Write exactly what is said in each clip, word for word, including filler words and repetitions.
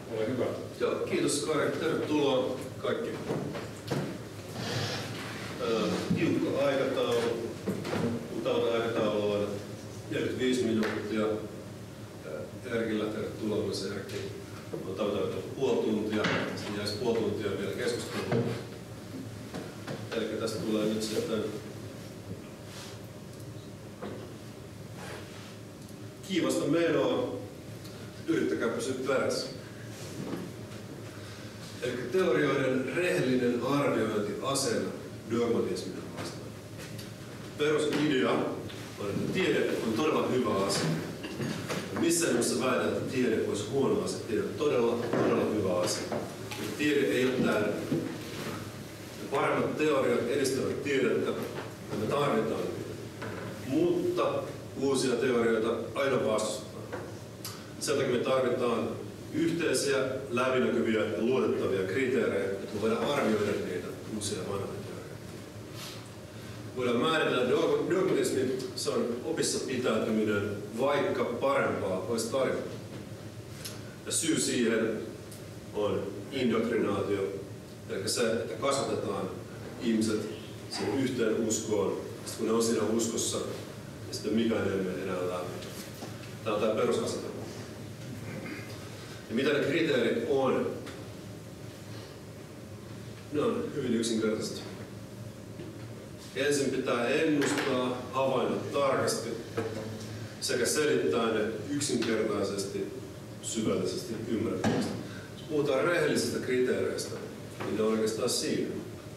Ole hyvä. Joo, kiitos Kari. Tervetuloa kaikki. Tiukka aikataulu. Utavan aikataulu on neljäkymmentäviisi minuuttia. Erkillä tervetuloa myös Erkki. On tavoiteltu puoli tuntia. Siinä jäisi puoli tuntia vielä keskustelua. Eli tästä tulee nyt sitten kiivasta menoa. Yrittäkää pysyä perässä. Eli teorioiden rehellinen arviointi aseena dogmatismia vastaan. Perusidea on, että tiede on todella hyvä asia. Missään nimessä väitän, että tiede olisi huono asia. Tiede on todella, todella hyvä asia. Tiede ei ole täydellinen. Paremmat teoriat edistävät tiedettä, ja me tarvitaan niitä. Mutta uusia teorioita aina vastustetaan. Sen takia me tarvitaan yhteisiä, läpinäkyviä ja luotettavia kriteerejä, että me voidaan arvioida niitä uusia vanhoja teorioita. Voidaan määritellä dogmatismi, se on opissa pitäytyminen, vaikka parempaa olisi tarjota. Ja syy siihen on indoktrinaatio, eli se, että kasvatetaan ihmiset siihen yhteen uskoon, sitten kun ne on siinä uskossa, ja sitten mikään ei mene enää läpi. Tämä on tämä perusasetelma. Ja mitä ne kriteerit on? Ne on hyvin yksinkertaisesti. Ensin pitää ennustaa, havainnoida tarkasti sekä selittää ne yksinkertaisesti, syvällisesti, ymmärrettävästi. Jos puhutaan rehellisistä kriteereistä, niin ne on oikeastaan siinä.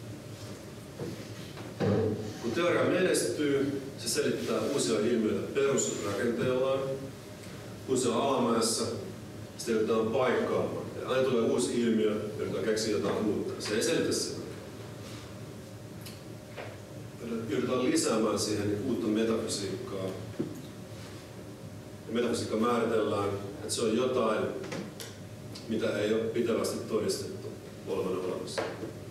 Kun teoria menestyy, se selittää uusia ilmiöitä perusrakenteellaan. Kun se on alamäessä, sitten joudutaan paikkaamaan. Ja aina tulee uusi ilmiö, joudutaan keksiä jotain uutta. Se ei selitä sitä. Joudutaan lisäämään siihen niin uutta metafysiikkaa. Ja metafysiikka määritellään, että se on jotain, mitä ei ole pitävästi todistettu olevan olemassa.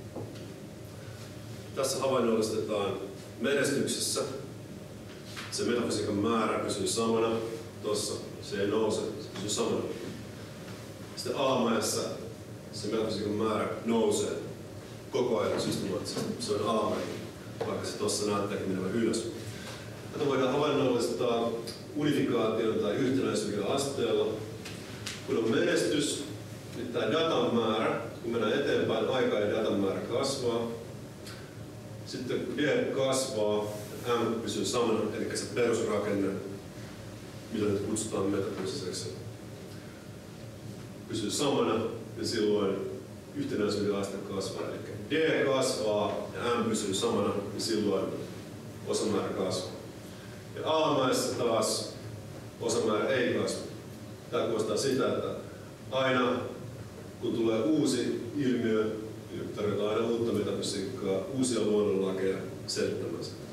Tässä havainnollistetaan menestyksessä. Se metafysiikan määrä pysyy samana. Tuossa se ei nouse, se pysyy samana. Sitten alamäessä se metafysiikan määrä nousee koko ajan systemaattisesti. Se on alamäki, vaikka se tuossa näyttääkin menevän ylös. Tätä voidaan havainnollistaa unifikaation tai yhtenäisyyden asteella. Kun on menestys, niin tämä datan määrä, kun mennään eteenpäin, aika ja datan määrä kasvaa. Sitten kun D kasvaa, M pysyy samana, eli se perusrakenne, mitä nyt kutsutaan metafysiseksi, pysyy samana, ja silloin yhtenäisyyden aste kasvaa. Eli D kasvaa ja M pysyy samana, ja silloin osamäärä kasvaa. Ja alamäessä taas osamäärä ei kasva. Tämä kuulostaa sitä, että aina kun tulee uusi ilmiö, niin tarvitaan aina uutta metafysiikkaa, uusia luonnonlakeja selittämään sitä.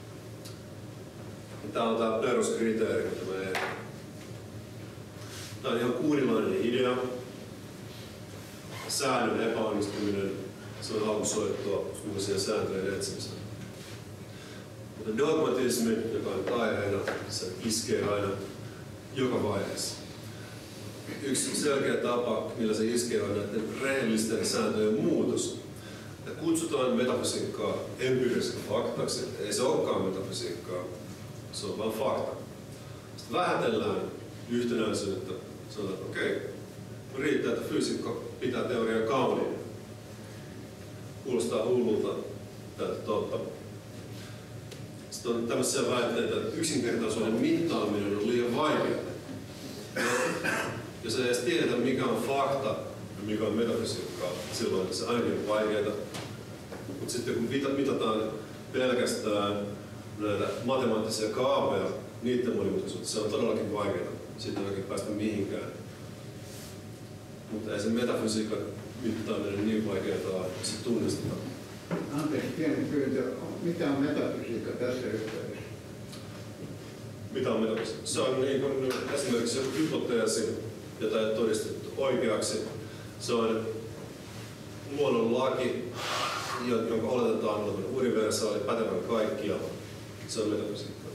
Tämä on tämä peruskriteeri, mitä me ei. Tämä on ihan kuurilainen idea. Säännön epäonnistuminen, se on alkusoittoa uusien sääntöjen etsimiseen. Mutta dogmatismi, joka on aiheena, se iskee aina joka vaiheessa. Yksi selkeä tapa, millä se iskee, on näiden rehellisten sääntöjen muutos. Ja kutsutaan metafysiikkaa empiiriseksi faktaksi. Ei se olekaan metafysiikkaa, se on vain fakta. Sitten vähätellään yhtenäisyyttä. Sanotaan, että okei, okay, riittää, että fyysikko pitää teoriaa kauniina. Kuulostaa hullulta, täytyy totta. Sitten on tämmöisiä väitteitä, että yksinkertaisuuden mittaaminen on liian vaikeaa. Jos ei edes tiedetä, mikä on fakta ja mikä on metafysiikkaa, silloin se ainakin on vaikeaa. Mutta sitten kun mitataan pelkästään näitä matemaattisia kaaveja, niiden monimutkaisuutta, se on todellakin vaikeaa. Siitä ei oikein päästä mihinkään. Mutta ei se metafysiikan mittaaminen niin vaikeaa, että se tunnistetaan. Anteeksi, pieni pyyntö. Mitä on metafysiikka tässä yhteydessä? Mitä on metafysiikka? Se on niin kuin esimerkiksi joku hypoteesi, jota ei todistettu oikeaksi. Se on luonnonlaki, jonka oletetaan olevan universaali, pätevän kaikkialla. Se on metafysiikka.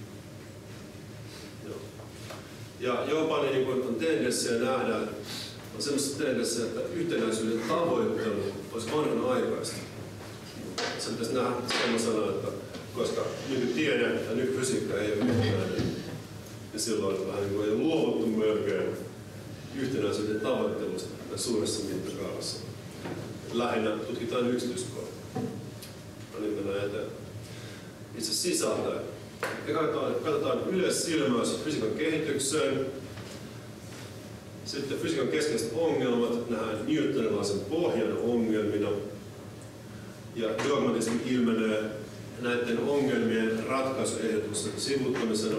Ja jopa niin kuin on tendenssiä nähdä on semmoisessa tehdessä, että yhtenäisyyden tavoittelu olisi vanhanaikaista. Se pitäisi nähdä semmoisena, että koska nykytiede ja nykyfysiikka ei ole yhtenäinen, niin silloin vähän niin kuin ei luovuttu melkein yhtenäisyyden tavoittelusta suuressa mittakaavassa. Lähinnä tutkitaan yksityiskohtia. No niin, mennään eteenpäin. Itse sisältöä. Ja katsotaan, katsotaan yleissilmäys fysiikan kehitykseen. Sitten fysiikan keskeiset ongelmat nähdään newtonilaisen pohjan ongelmina. Ja dogmatismi ilmenee näiden ongelmien ratkaisuehdotuksen sivuuttamisena.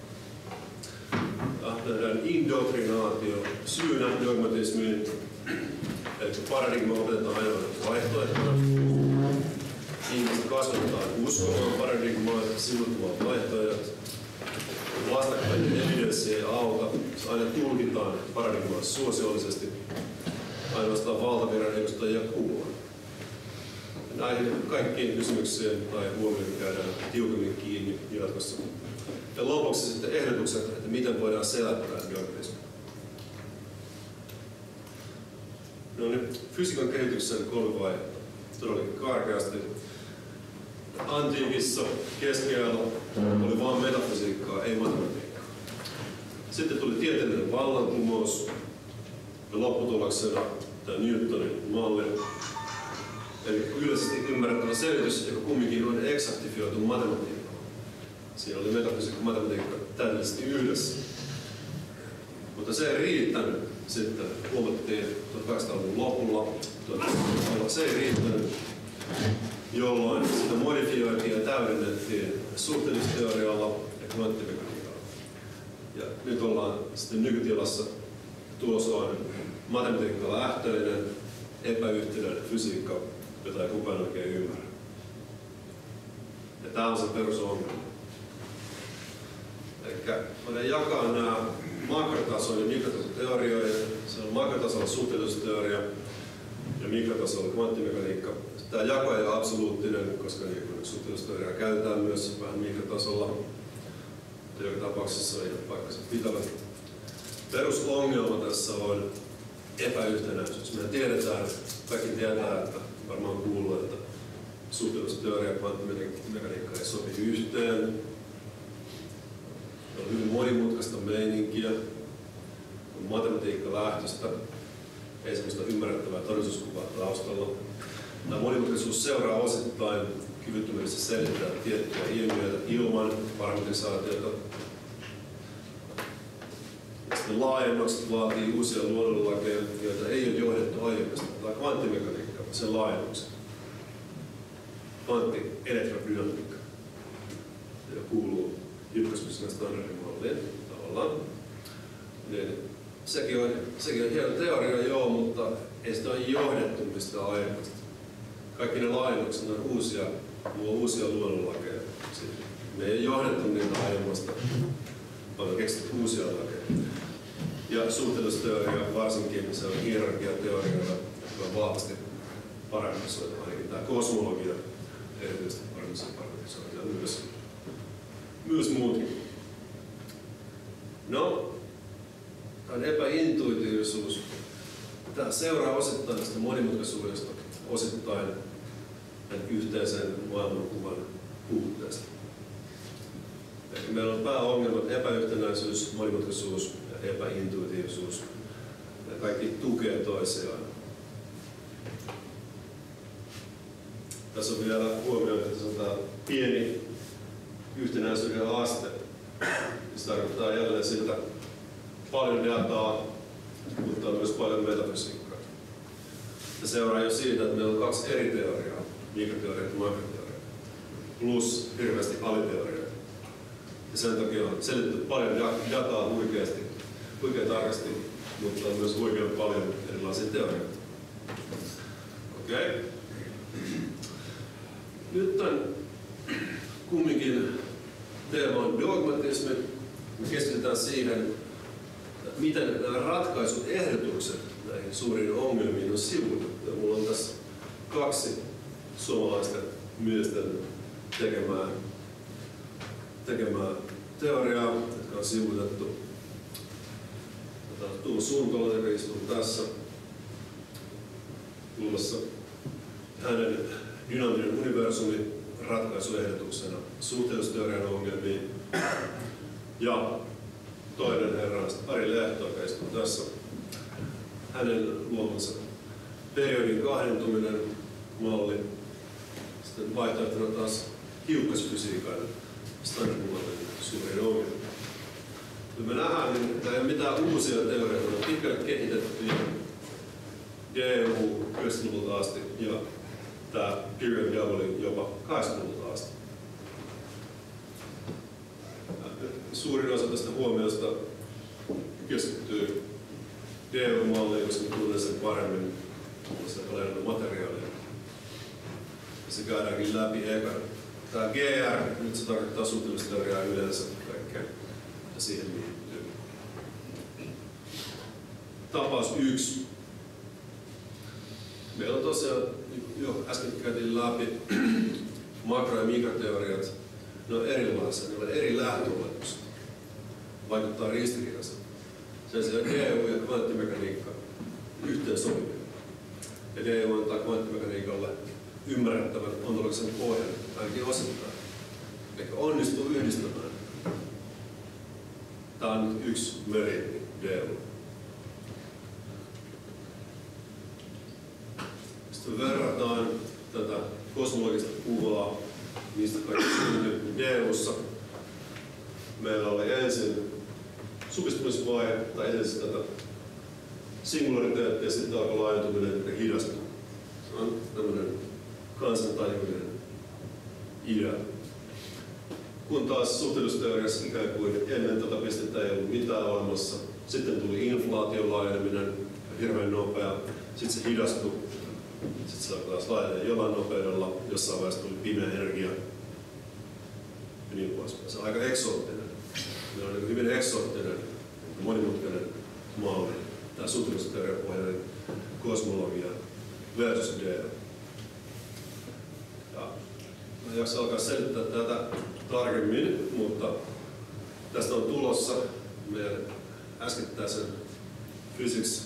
Nähdään indoktrinaatio syynä dogmatismiin, eli paradigma opetetaan aina vaihtoehtona. Ihmiset kasvatetaan uskomaan paradigmaa, sivuuttamaan vaihtoehdot. Vastakkainen evidenssi ei auta, aina tulkitaan paradigmaa suosiollisesti. Ainoastaan valtavirran edustajia kuullaan. Näihin kaikkiin kysymyksiin tai huomioihin käydään tiukemmin kiinni jatkossa. Ja lopuksi sitten ehdotukset, että miten voidaan selättää dogmatismi. No niin, fysiikan kehityksen kolme vaihetta. Todellakin karkeasti. Antiikissa keskiajalla oli vain metafysiikkaa, ei matematiikkaa. Sitten tuli tieteellinen vallankumous ja lopputuloksena tämä Newtonin malli. Eli yleisesti ymmärrettävä selitys, joka kumminkin on eksaktifioitu matematiikkaan. Siinä oli metafysiikka ja matematiikka täydellisesti yhdessä. Mutta se ei riittänyt sitten, huomattiin tuhatkahdeksansataaluvun lopulla, se ei riittänyt, jolloin sitä modifioitiin ja täydennettiin suhteellisuusteorialla ja kvanttimekaniikalla. Ja nyt ollaan sitten nykytilassa. Tulos on matematiikka lähtöinen, epäyhtenäinen fysiikka, jota ei kukaan oikein ymmärrä. Ja tämä on se perusongelma. Eli voidaan jakaa nämä makrotason ja mikrotason teorioihin. Se on makrotasolla suhteellisuusteoria ja mikrotasolla kvanttimekaniikka. Tämä jako ei ole absoluuttinen, koska niin suhteellisuusteoriaa käytetään myös vähän mikrotasolla. Joka tapauksessa on ihan paikkansa pitävä. Perusongelma tässä on epäyhtenäisyys. Me tiedetään, kaikki tietää, että varmaan kuuluu, että suhteellisuusteoria ja kvanttimekaniikka ei sopi yhteen. On hyvin monimutkaista meininkiä, on matematiikka lähtöstä, ei sellaista ymmärrettävää todellisuuskuvaa taustalla. Tämä monimutkaisuus seuraa osittain kyvyttömyydestä selittää tiettyjä ilmiöitä ilman parametrisaatiota. Sitten laajennukset vaatii uusia luonnonlakeja, joita ei ole johdettu aiemmasta. Tämä kvanttimekaniikka, sen laajennukset. Kvantti-elektrodynamiikka, joka kuuluu ykkösfysiikan standardimalliin tavallaan. Niin, sekin, on, sekin on hieno teoria, joo, mutta ei sitä ole johdettu mistään aiemmasta. Kaikki ne laajennukset on uusia, luo uusia luonnonlakeja. Me ei johdettu niitä aiemmasta, vaan on keksitty uusia lakeja. Ja suhteellisuusteoria varsinkin, se on hierarkiateoria, joka on vahvasti parametrisoitu, ainakin tämä kosmologia erityisesti parametrisoitu ja myös, myös muutkin. No, tämä epäintuitiivisuus. Tämä seuraa osittain tästä monimutkaisuudesta, osittain tämän yhteisen maailmankuvan puutteesta. Eli meillä on pääongelmat epäyhtenäisyys, monimutkaisuus ja epäintuitiivisuus. Ja kaikki tukee toisiaan. Tässä on vielä huomioon, että on tämä pieni yhtenäisyyden aste. Se tarkoittaa jälleen siltä paljon dataa, mutta on myös paljon metafysiikkaa. Se seuraa jo siitä, että meillä on kaksi eri teoriaa, mikroteoria ja makroteoria, plus hirveästi aliteoria. Ja sen takia on selitetty paljon dataa huikeasti, huikean tarkasti, mutta on myös huikean paljon erilaisia teorioita. Okei. Okay. Nyt on kumminkin teema on dogmatismi. Me keskitytään siihen, miten nämä ratkaisuehdotukset näihin suuriin ongelmiin on sivuutettu. Mulla on tässä kaksi suomalaisten miesten tekemää, tekemää teoriaa, jotka on sivuutettu. Otetaan Tuomo Suntola, joka istuu tässä kulmassa. Hänen dynaaminen universumi ratkaisuehdotuksena suhteellisuusteorian ongelmiin. Ja toinen herra on Ari Lehto, joka istuu tässä. Hänen luomansa periodin kahdentuminen malli. Sitten vaihtoehtona taas hiukkasfysiikan standardimallin suurin ongelma. Kun me nähdään, niin tämä ei ole mitään uusia teorioita, on pitkälle kehitetty D U yhdeksänkymmentäluvulta asti ja tämä period W jopa kahdeksankymmentäluvulta asti. Suurin osa tästä huomiosta keskittyy D U-malliin, koska me tunnen sen paremmin, se on paljon materiaalia. Ja se käydäänkin läpi ekana. Tämä G R, nyt se tarkoittaa suhteellisuusteoriaa yleensä kaikkea, ja siihen liittyy. Tapaus yksi. Meillä on tosiaan, jo äsken käytiin läpi makro- ja mikroteoriat. Ne on erilaisia, ne on eri lähtöoletuksia. Vaikuttaa ristiriidaiselta. Sen sijaan D U ja kvanttimekaniikka yhteen sopivia. Ja D U antaa kvanttimekaniikalle ymmärrettävän ontologisen pohjan, ainakin osittain. Eikä onnistuu yhdistämään. Tämä on nyt yksi meritti D U. Sitten verrataan tätä kosmologista kuvaa, mistä kaikki syntyy D U:ssa. Meillä oli ensin supistumisvaihe, tai edes tätä singulariteettia, ja sitten alkoi laajentuminen ja hidastua. Se on tämmöinen kansantajuinen idea. Kun taas suhteellisuusteoriassa ikään kuin ennen tätä pistettä ei ollut mitään olemassa, sitten tuli inflaation laajeneminen, hirveän nopea, sitten se hidastui, sitten se alkoi taas laajenee jollain nopeudella, jossain vaiheessa tuli pimeä energia ja niin poispäin. Se on aika eksoottinen. Meillä on hyvin eksoottinen, monimutkainen malli, tämä suhteellisuusteoriapohjainen kosmologia versus D U. Mä en jaksa alkaa selittää tätä tarkemmin, mutta tästä on tulossa meidän äskettäisen physics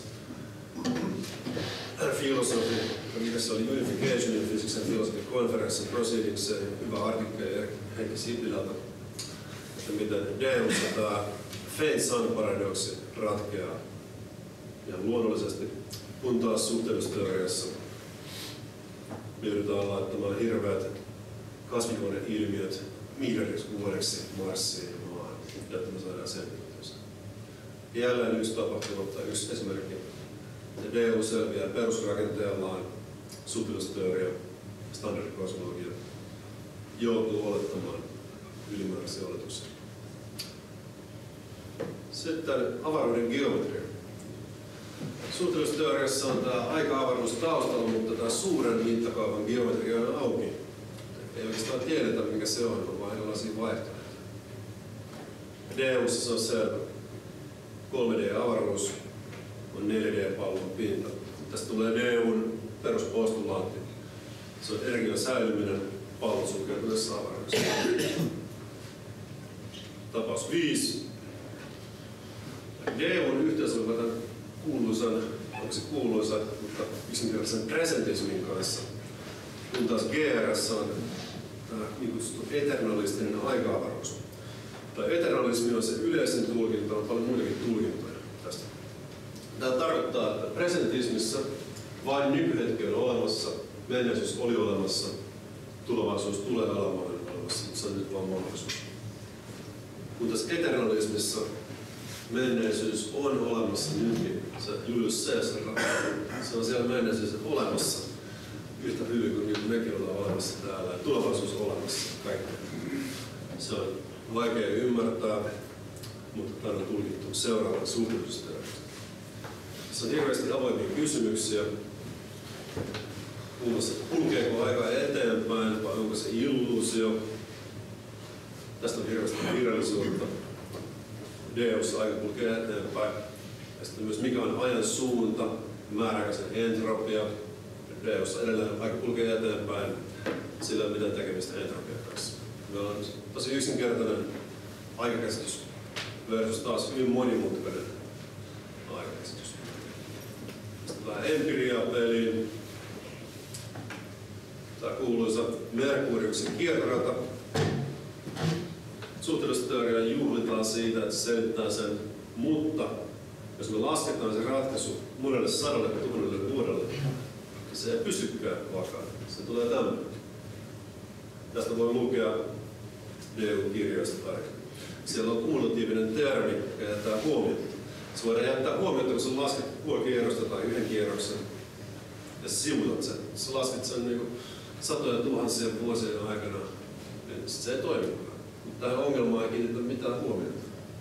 philosophy, mikä se oli Unification in Physics and Philosophy Conference Proceedings, hyvä artikkeli Heikki Sipilältä, että miten D U:ssa tämä Fate-Sun-paradoksi ratkeaa ihan luonnollisesti, kun taas suhteellisuusteoriassa me joudutaan laittamaan hirveät kasvihuoneilmiöt miljardiksi vuodeksi Marsiin ja Maahan, jotta me saadaan selvitystä. Jälleen yksi tapahtuma tai yksi esimerkki. D U selviää perusrakenteellaan suhteellisuusteoria, standardikosmologia, joutuu olettamaan ylimääräisiä oletuksia. Sitten avaruuden geometria. Suhteellisuusteoriassa on tämä aika-avaruus taustalla, mutta tämä suuren mittakaavan geometria on auki. Ei oikeastaan tiedetä, mikä se on, on vain erilaisia vaihtoehtoja. D U:ssa se on selvä. kolme D-avaruus on neljä D-pallon pinta. Tästä tulee D U:n peruspostulaatti. Se on energian säilyminen pallon sulkeutuneessa avaruudessa. Tapaus viisi. D U:n yhteensopiva tämän kuuluisan, onko se kuuluisa, mutta yksinkertaisen presentismin kanssa. Kun taas G R S on tämä niin kutsuttu eternalistinen aika-avaruus. Tai eternalismi on se yleisin tulkinta, on paljon muitakin tulkintoja tästä. Tämä tarkoittaa, että presentismissa vain nykyhetki on olemassa, menneisyys oli olemassa, tulevaisuus tulee olemaan olemassa, se on nyt vaan mahdollisuus. Kun taas eternalismissa menneisyys on olemassa nytkin, se Julius Caesar, se on siellä menneisyys olemassa yhtä hyvin kuin nyt mekin ollaan olemassa täällä ja tulevaisuus on olemassa kaikki. Se on vaikea ymmärtää, mutta tämä on tulkittu seuraavan suhteellisuusteoriasta. Tässä on hirveästi avoimia kysymyksiä. Muun muassa, kulkeeko aika eteenpäin vai onko se illuusio? Tästä on hirveästi virallisuutta. D U:ssa aika kulkee eteenpäin. Ja sitten myös mikä on ajan suunta, määräaikaisen entropia. D U:ssa edelleen aika kulkee eteenpäin. Sillä ei ole mitään tekemistä entropian kanssa. Meillä on tosi yksinkertainen aikakäsitys versus taas hyvin monimutkainen aika. käsitys. Sitten vähän empiriaa peliin. Tämä kuuluisa Merkuriuksen kiertorata. Suhteellisuusteoriaa juhlitaan siitä, että se selittää sen, mutta jos me lasketaan se ratkaisu monelle sadalle tuhannelle vuodelle, niin se ei pysykään vakaana. Se tulee tämmöinen. Tästä voi lukea D U-kirjoista tarkemmin. Siellä on kumulatiivinen termi, joka jättää huomiota. Se voidaan jättää huomiota, kun sä lasket puoli kierrosta tai yhden kierroksen ja sä sivutat sen. Sä lasket sen niin satoja tuhansia vuosien aikana, niin se ei toimi. Mutta tähän ongelmaan ei kiinnitä mitään huomiota.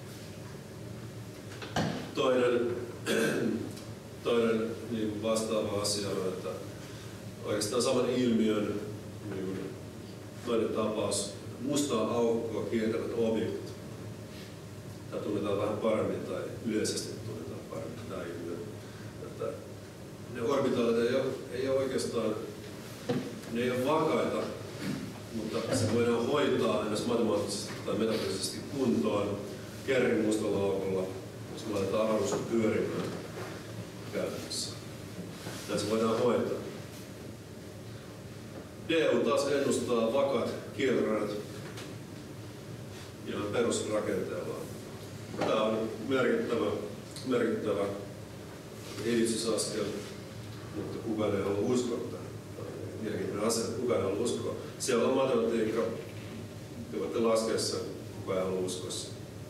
Toinen, toinen niin vastaava asia on, että oikeastaan saman ilmiön niin toinen tapaus, mustaa aukkoa kiertävät objektit. Tämä tunnetaan vähän paremmin tai yleisesti tunnetaan paremmin tämä ilmiö. Että ne orbitaalit ei ole, ei ole oikeastaan, ne ei ole vakaita, mutta se voidaan hoitaa aina matemaattisesti tai metafysisesti kuntoon Kerrin mustalla aukolla, jos me laitetaan avaruus pyörimään käytännössä. Näin se voidaan hoitaa. D U taas ennustaa vakaat kiertoradat ihan perusrakenteellaan. Tämä on merkittävä, merkittävä edistysaskel, mutta kukaan ei halua uskoa tähän. Mielenkiintoinen asia, että kukaan ei halua uskoa. Siellä on matematiikka, te voitte laskea sen, kukaan ei halua uskoa sen.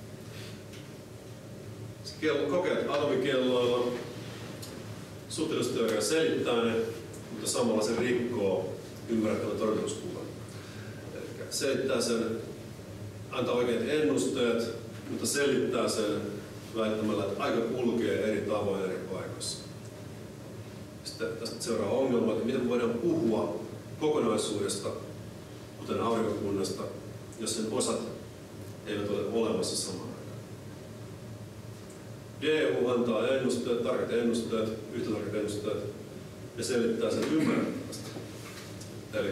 Kokeet atomikelloilla, suhteellisuusteoria selittää ne, mutta samalla se rikkoo ymmärrettävän todellisuuskuvan. Eli selittää sen, antaa oikeat ennusteet, mutta selittää sen väittämällä, että aika kulkee eri tavoin eri paikoissa. Sitten tästä seuraa ongelma, että miten voidaan puhua kokonaisuudesta, kuten aurinkokunnasta, jos sen osat eivät ole olemassa samaan aikaan. D U antaa ennusteet, tarkat ennusteet, yhtä tarkat ennusteet ja selittää sen ymmärrettävästi. Eli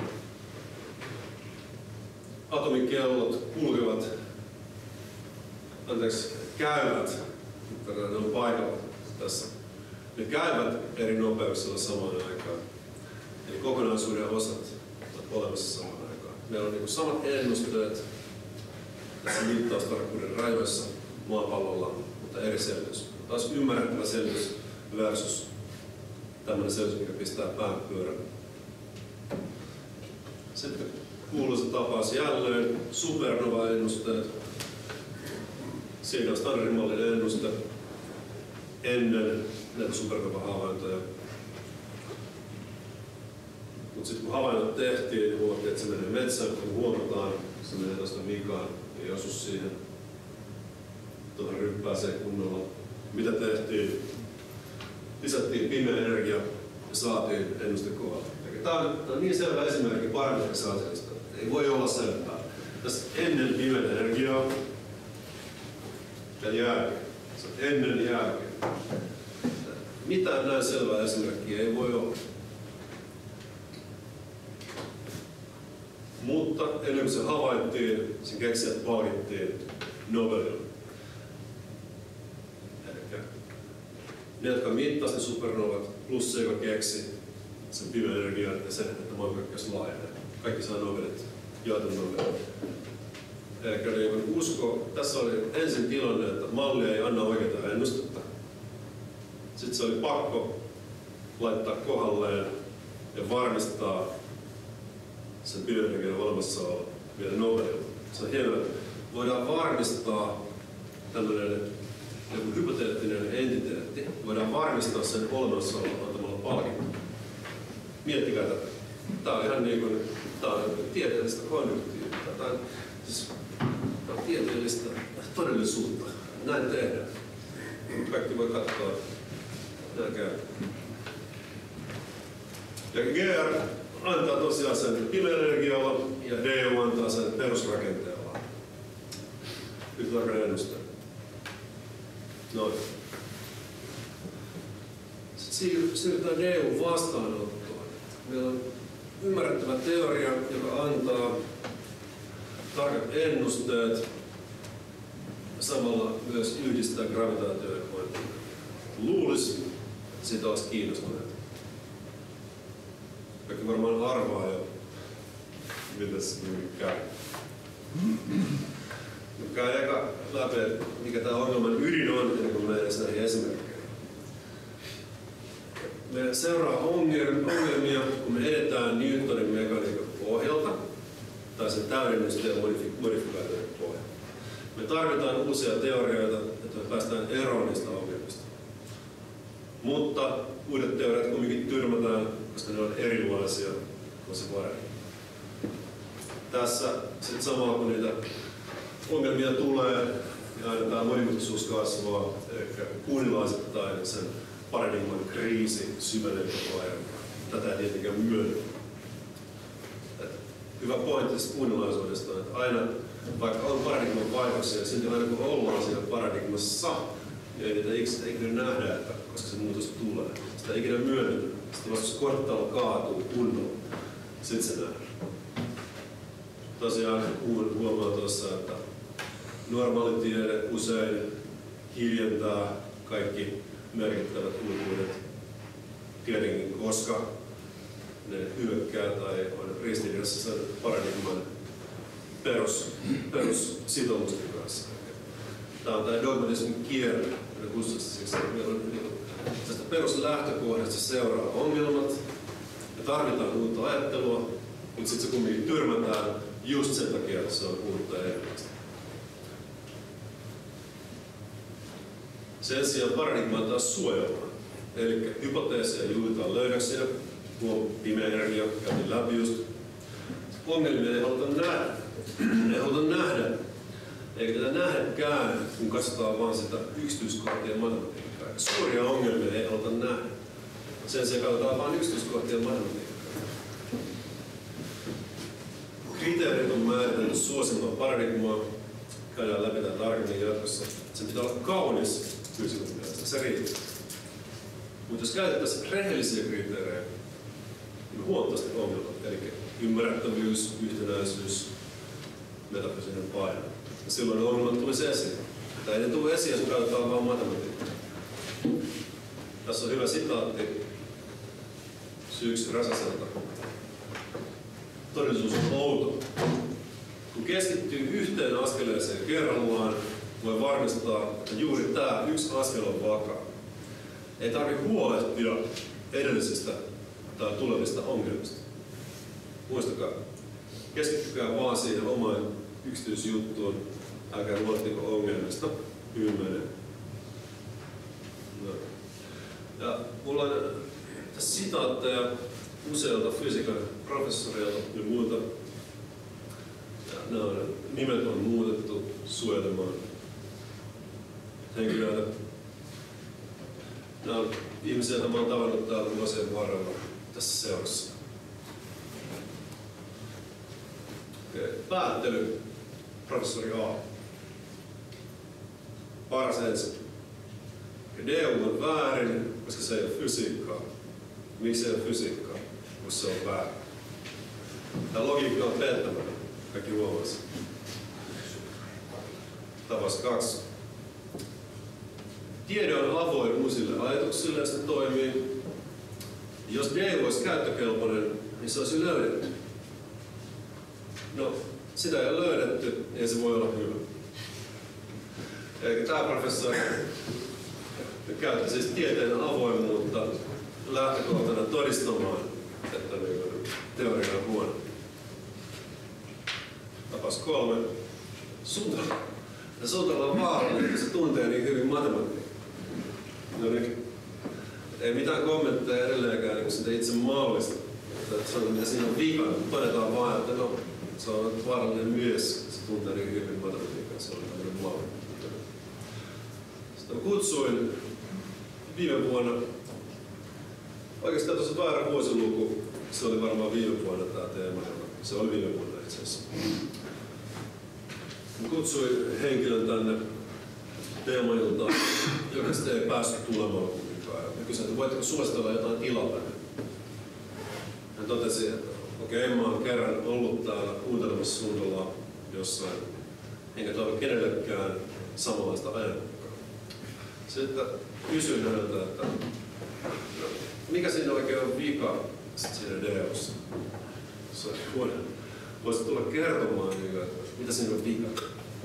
atomikellot kulkevat, anteeksi, käyvät, ne on paikalla tässä. Ne käyvät eri nopeuksilla samaan aikaan. Eli kokonaisuuden osat ovat olemassa samaan aikaan. Meillä on niin samat ennusteet tässä mittaustarkkuuden rajoissa maapallolla, mutta eri selvitys. Taas ymmärrettävä selvitys versus tämmöinen selvitys, mikä pistää pään pyörälle. Sitten kuuluisa tapaus jälleen, supernova-ennusteet. Siinä on standardimallinen ennuste ennen näitä supernova-havaintoja. Mutta sitten kun havainnot tehtiin, niin huomattiin, että se menee metsään, kun huomataan, se menee tuosta Mikaan, ei osu siihen. Tuohon ryppääseen kunnolla. Mitä tehtiin? Lisättiin pimeä energia ja saatiin ennuste kohdalla. Tämä on, tämä on niin selvä esimerkki parametriksi asiasta. Ei voi olla selvää. Tässä ennen pimeä energiaa ja jälkeen. Se on ennen jälkeen. Mitään näin selvää esimerkkiä ei voi olla. Mutta ennen kuin se havaittiin, sen keksijät palkittiin Nobelilla. Eli ne, jotka mittasivat ne supernovat, plus se, joka keksi sen pimeän energian ja sen, että maailmankaikkeus laajenee. Kaikki saa Nobelit, jaetun Nobelit. Eli niin usko, tässä oli ensin tilanne, että malli ei anna oikeaa ennustetta. Sitten se oli pakko laittaa kohdalleen ja varmistaa sen pimeän energian olemassaolo vielä Nobelilla. Se on hienoa, että voidaan varmistaa tällainen joku hypoteettinen entiteetti, voidaan varmistaa sen olemassaolo antamalla palkinto. Miettikää tätä. Tämä on ihan niin kuin, tämä on tieteellistä konduktiivia. Tämä on, siis, tämä on tieteellistä todellisuutta. Näin tehdään. Kaikki voi katsoa. Näin käy. Ja G R antaa tosiaan sen pimeän energialla ja D U antaa sen perusrakenteella. Nyt tarkoitan ennustaa. Noin. Sitten siirrytään D U:n vastaanottoon. Meillä on ymmärrettävä teoria, joka antaa tarkat ennusteet ja samalla myös yhdistää gravitaatio- ja luulisin, että siitä olisi kiinnostuneita. Kaikki varmaan arvaa jo, mitä se käy. Käy eka läpi, mikä tämä ongelman ydin on, ennen kuin mennään edes näihin esimerkkeihin. Me seuraa ongelmia, kun me edetään Newtonin mekaniikan pohjalta, tai sen täydennystä ja modifikaatioiden pohjalta. Me tarvitaan uusia teorioita, että me päästään eroon niistä ongelmista. Mutta uudet teoriat kuitenkin tyrmätään, koska ne on erilaisia kuin se paremmin. Tässä sitten samalla kun niitä ongelmia tulee, ja aina tämä monimutkaisuus kasvaa, eli kuunnilaisettain sen paradigman kriisi syvenee koko ajan. Tätä ei tietenkään myönny. Hyvä pointti tästä kuunnilaisuudesta on, että aina, vaikka on paradigman vaikutuksia, niin silti aina kun ollaan siinä paradigmassa, niin ei niitä ikinä nähdä, että koska se muutos tulee. Sitä ei ikinä myönnetä. Sitten vasta jos korttalo kaatuu kunnolla, sitten se nähdään. Tosiaan huomaa tuossa, että normaali tiede usein hiljentää kaikki merkittävät uutuudet. Tietenkin, koska ne hyökkää tai on ristiriidassa sen paradigman perus, perussitoumusten kanssa. Tämä on tämä dogmatismin kierre, jota kutsutaan siksi, että meillä on tästä peruslähtökohdasta seuraa ongelmat ja tarvitaan uutta ajattelua, mutta sitten se kumminkin tyrmätään just sen takia, että se on uutta ja erilaista. Sen sijaan paradigmaa taas suojellaan. Eli hypoteeseja julitaan löydöksinä, tuo pimeä energia käytiin läpi just. Ongelmia ei haluta nähdä. Ei haluta nähdä. Eikä tätä nähdäkään, kun katsotaan vain sitä yksityiskohtien matematiikkaa. Suuria ongelmia ei haluta nähdä. Sen sijaan katsotaan vain yksityiskohtien matematiikkaa. Kriteerit on määritelty suosimaan paradigmaa. Käydään läpi tätä tarkemmin jatkossa. Sen pitää olla kaunis fysiikan mielestä. Se riittää. Mutta jos käytettäisiin rehellisiä kriteerejä, niin huomattavasti ongelmat, eli ymmärrettävyys, yhtenäisyys, metafysinen paino. Ja silloin ne ongelmat tulisi esiin. Tai ei ne tule esiin, jos käytetään vain matematiikkaa. Tässä on hyvä sitaatti Syyksi Räsäseltä. Todellisuus on outo. Kun keskittyy yhteen askeleeseen kerrallaan, voi varmistaa, että juuri tämä yksi askel on vakaa. Ei tarvitse huolehtia edellisistä tai tulevista ongelmista. Muistakaa, keskittykää vaan siihen omaan yksityisjuttuun, älkää huolehtiko ongelmista, hyvin menee. No. Ja mulla on tässä sitaatteja useilta fysiikan professoreilta ja muuta. Ja nämä on, nimet on muutettu suojelemaan henkilöitä. Nämä on ihmisiä, joita mä oon tavannut täällä vuosien varrella tässä seurassa. Okay. Päättely, professori A. Paras ensin. D U on väärin, koska se ei ole fysiikkaa. Miksi se ei ole fysiikkaa, koska se on väärin? Tämä logiikka on pettämätön. Kaikki huomasi. Tapas kaksi. Tiede on avoin uusille ajatuksille ja se toimii. Jos D olisi käyttökelpoinen, niin se olisi löydetty. No, sitä ei ole löydetty, ei se voi olla hyvä. Eli tämä professori käytti siis tieteen avoimuutta lähtökohtana todistamaan, että teoria on huono. Tapas kolme. Sutala. Ja Sutala on vaarallinen, että se tuntee niin hyvin matematiikkaa. No niin. Ei mitään kommentteja edelleenkään niin sitä itse mallista. Että se on, mitä siinä on vika. Todetaan vaan, että no, se on vaarallinen mies. Se tuntee niin hyvin matematiikkaa. Se on tämmöinen malli. Sitten kutsuin viime vuonna. Oikeastaan tuossa väärä vuosiluku. Se oli varmaan viime vuonna tämä teema. Se oli viime vuonna itse asiassa. Kutsuin henkilön tänne teemailtaan, joka sitten ei päässyt tulemaan kuitenkaan. Ja kysyin, että voitteko suositella jotain tilapäin. Hän totesi, että okei, okay, mä oon kerran ollut täällä kuuntelemassa suunnalla jossain, enkä toivo kenellekään samanlaista ajankohtaa. Sitten kysyin häneltä, että no, mikä siinä oikein on vika siinä Deossa? Voisit tulla kertomaan, että mitä siinä on vika?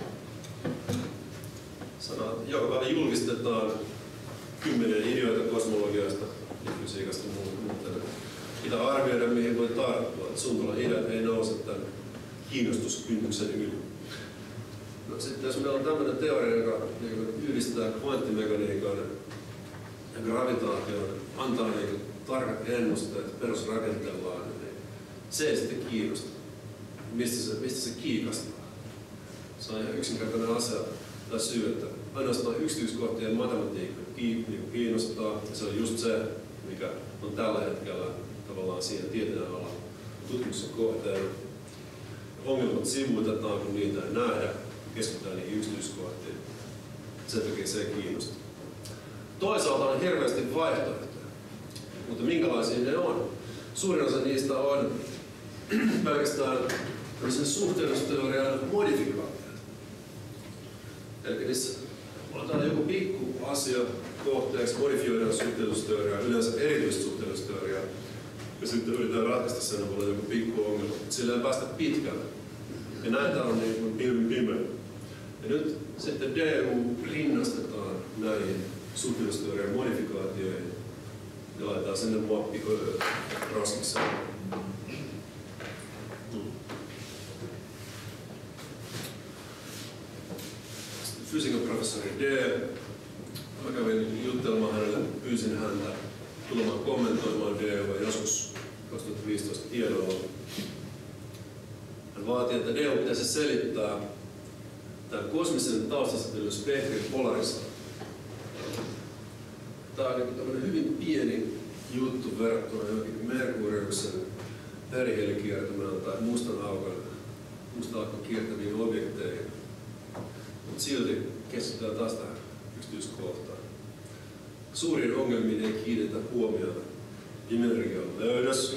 Sanoo, että joka päivä julkistetaan kymmenen ideoita kosmologiasta ja fysiikasta ja muuta. Pitää arvioida, mihin voi tarttua. Että sun tuolla ideat ei nouse tämän kiinnostuskynnyksen yli. No, sitten jos meillä on tämmöinen teoria, joka yhdistää kvanttimekaniikan ja gravitaation, antaa niin tarkat ennusteet perusrakenteellaan, niin se ei sitten kiinnosta. Mistä se, mistä se kiikastaa? Se on ihan yksinkertainen asia tai syy, että ainoastaan yksityiskohtien matematiikka kiinnostaa, ja se on just se, mikä on tällä hetkellä tavallaan siinä tieteenalalla tutkimuksen kohteena. Ongelmat sivuutetaan, kun niitä ei nähdä, keskitytään niihin yksityiskohtiin. Sen takia se ei kiinnosta. Toisaalta on hirveästi vaihtoehtoja, mutta minkälaisia ne on? Suurin osa niistä on pelkästään suhteellisuusteorian modifikaatioita. Eli niissä otetaan joku pikku asia kohteeksi, modifioidaan suhteellisuusteoriaa, yleensä erityistä suhteellisuusteoriaa, ja sitten yritetään ratkaista sen avulla joku pikku ongelma. Sillä ei päästä pitkälle. Ja näitä on niin kuin pilvin pimeä. Ja nyt sitten D U rinnastetaan näihin suhteellisuusteorian modifikaatioihin ja laitetaan sinne muoppi roskissa. Fysiikan professori D. Mä kävin juttelemaan hänelle, pyysin häntä tulemaan kommentoimaan D U:a joskus kaksituhattaviisitoista tiedolla. Hän vaati, että D U pitäisi selittää tämän kosmisen taustasäteilyn spektrin polarisaatio. Tämä on niin tämmöinen hyvin pieni juttu verrattuna johonkin Merkuriuksen perihelikiertämään tai mustan aukon, mustan aukon kiertäviin objekteihin. Mutta silti keskitytään taas tähän yksityiskohtaan. Suurin ongelmiin ei kiinnitä huomiota. Energian löydös,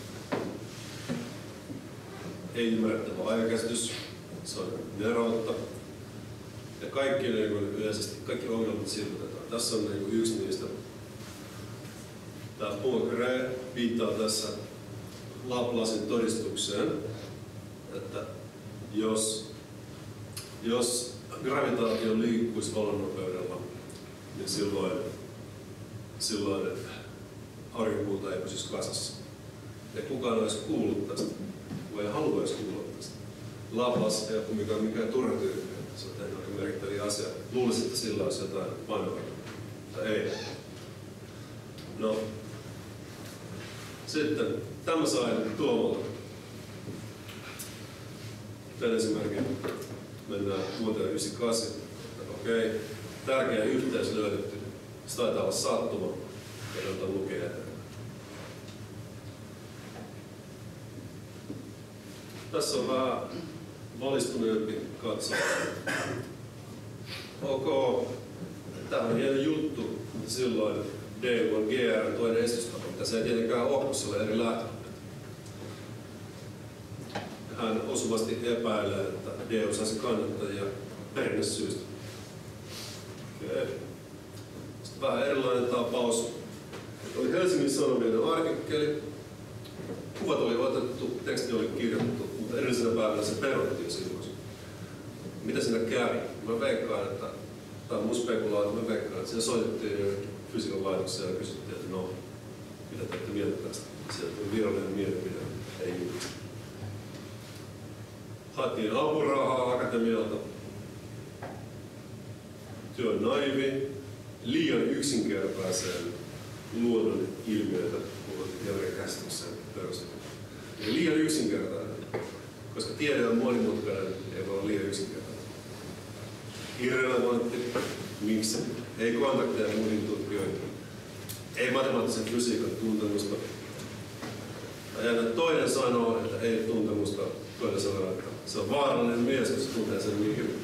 ei ymmärrettävä aikakäsitys, se on neroutta. Ja kaikki, niin kuin yleisesti, kaikki ongelmat sivutetaan. Tässä on niin kuin yksi niistä. Tämä Poincare viittaa tässä Laplacein todistukseen, että jos, jos gravitaatio liikkuisi valonnopeudella, niin silloin, silloin aurinkokuuta ei pysyisi kasassa. Ja kukaan olisi kuullut tästä, vai haluaisi kuulla tästä. Laplace ei ole mikään, mikään turha tyyppi, se on tehnyt aika merkittäviä asia. Luulisi, että sillä olisi jotain painoa, tai ei. No, sitten tämä sain Tuomalta. Tämän esimerkin mennään vuoteen yhdeksänkymmentäkahdeksan. Okei, okay. Tärkeä yhteys löydetty. Se taitaa olla sattuma, jota lukee eteenpäin. Tässä on vähän valistuneempi katsomus. Ok, tämä on hieno juttu, mutta silloin D U on G R toinen esitystapa, mitä se ei tietenkään ole, kun se on eri lähtökohdat. Hän osuvasti epäilee, että D U saisi kannattajia perinnesyistä. Okay. Sitten vähän erilainen tapaus. Oli Helsingin Sanomien artikkeli. Kuvat oli otettu, teksti oli kirjoitettu, mutta edellisenä päivänä se peruttiin silloin. Mitä siinä kävi? Mä veikkaan, että tämä on mun spekulaatio, mä veikkaan, että siinä soitettiin fysiikan laitokseen ja kysyttiin, että no, mitä te ette mieltä tästä? Sieltä on virallinen mielipide, ei mitään. Haettiin apurahaa akatemialta. Työ on naivi, liian yksinkertaiseen luonnon ilmiöitä teoriakäsitykseen perustettu. Ja liian yksinkertainen, koska tiede on monimutkainen, ei voi olla liian yksinkertainen. Irrelevantti, miksi? Ei kontakteja muihin tutkijoihin, ei matemaattisen fysiikan tuntemusta. Ja toinen sanoo, että ei tuntemusta, toinen sanoo, että se on vaarallinen mies, jos tuntee sen niin hyvin.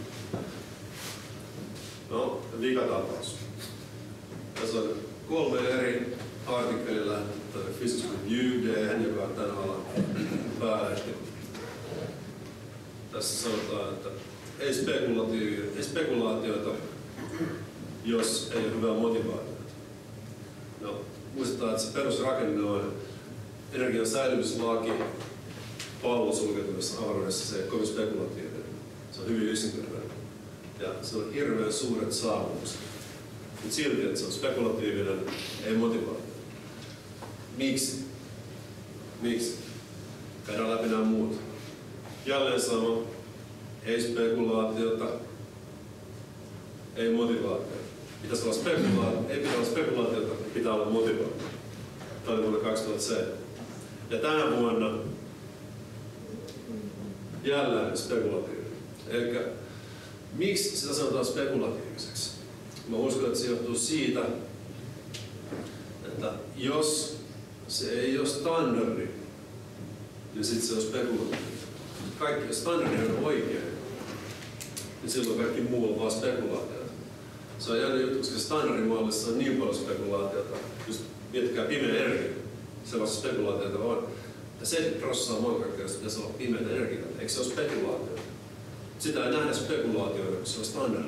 No, vikatapaus. Tässä on kolme eri artikkelilla lähetetty Physics Review, D, joka on tämän alan päälehti. Tässä sanotaan, että ei, ei spekulaatioita jos ei ole hyvää motivaatiota. No, muistetaan, että se perusrakenne on energian säilytyslaki, pallo sulkeutuneessa avaruudessa, se ei ole kovin spekulatiivinen. Se on hyvin yksinkertainen. Ja se on hirveän suuret saavutukset. Mutta silti, että se on spekulatiivinen, ei motivaatio. Miksi? Miksi? Käydään läpi nämä muut. Jälleen sama. Ei spekulaatiota, ei motivaatiota. Pitäisi olla spekulaatiota, ei pitää olla spekulaatiota, pitää olla motivaatiota. Tämä oli vuonna kaksituhattaseitsemän. Ja tänä vuonna jälleen spekulatiivinen. Eli miksi sitä sanotaan spekulatiiviseksi? Mä uskon, että se johtuu siitä, että jos se ei ole standardi, niin sitten se on spekulatiivinen. Kaikki, jos standardi on oikein, niin silloin kaikki muu on vaan spekulaatiota. Se on jännä juttu, koska standardimallissa on niin paljon spekulaatiota. Just miettikää pimeä energia, sellaista spekulaatiota on. Ja seitsemänkymmentä prosenttia maailmankaikkeudesta pitäisi olla pimeätä energiaa. Eikö se ole spekulaatiota? Sitä ei nähdä spekulaatioina, kun se on standardi.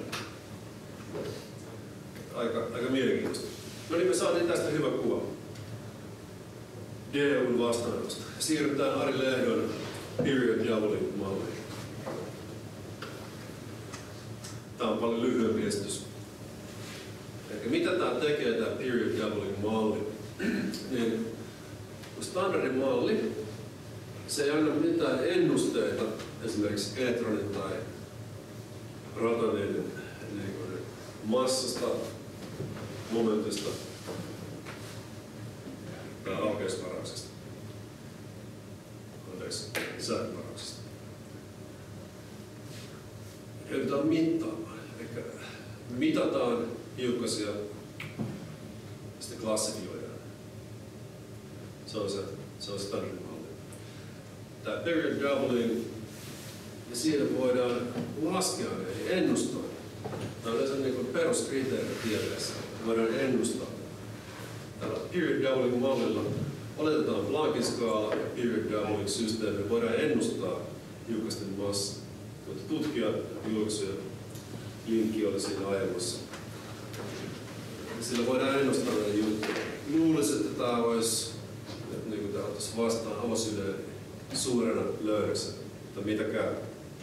Aika, aika mielenkiintoista. No niin, me saatiin tästä hyvä kuva D U:n vastaanotosta. Siirrytään Ari Lehdon period doubling malliin. Tämä on paljon lyhyempi esitys. Eli mitä tämä tekee, tämä period doubling malli? Niin, standardimalli, se ei anna mitään ennusteita esimerkiksi elektronin tai protonin niin massasta, momentista tai aukeusvarauksesta. Anteeksi, sähkövarauksesta. Ryhdytään mittaamaan. Eli mitataan hiukkasia ja sitten klassifioidaan. Se on se, se on standardimalli. Tämä period doubling, ja siinä voidaan laskea eli ennustaa. Tämä on yleensä niin peruskriteeri tieteessä. Voidaan ennustaa. Tällä period doubling mallilla oletetaan Planckin skaala ja period doubling systeemi. Voidaan ennustaa hiukkasten massa. Tutkijat julkaisuja, linkki oli siinä aiemmassa. Sillä voidaan ennustaa näitä juttuja. Luulisin, että tämä olisi, että niin kuin tämä ottaisi vastaan avosydän suurena löydöksenä, mutta mitä käy?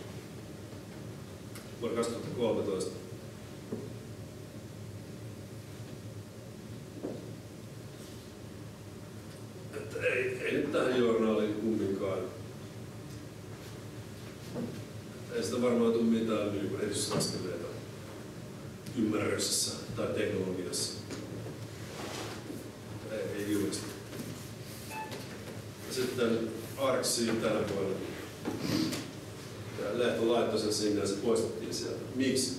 Vuonna kaksituhattakolmetoista. Että ei, ei nyt tähän journaaliin kumminkaan. Ei sitä varmaan tule mitään niin edistysaskeleita ymmärryksessä tai teknologiassa. Ei, ei juurista. Sitten Arksiin tänä vuonna. Lehto laittoi sen sinne ja se poistettiin sieltä. Miksi?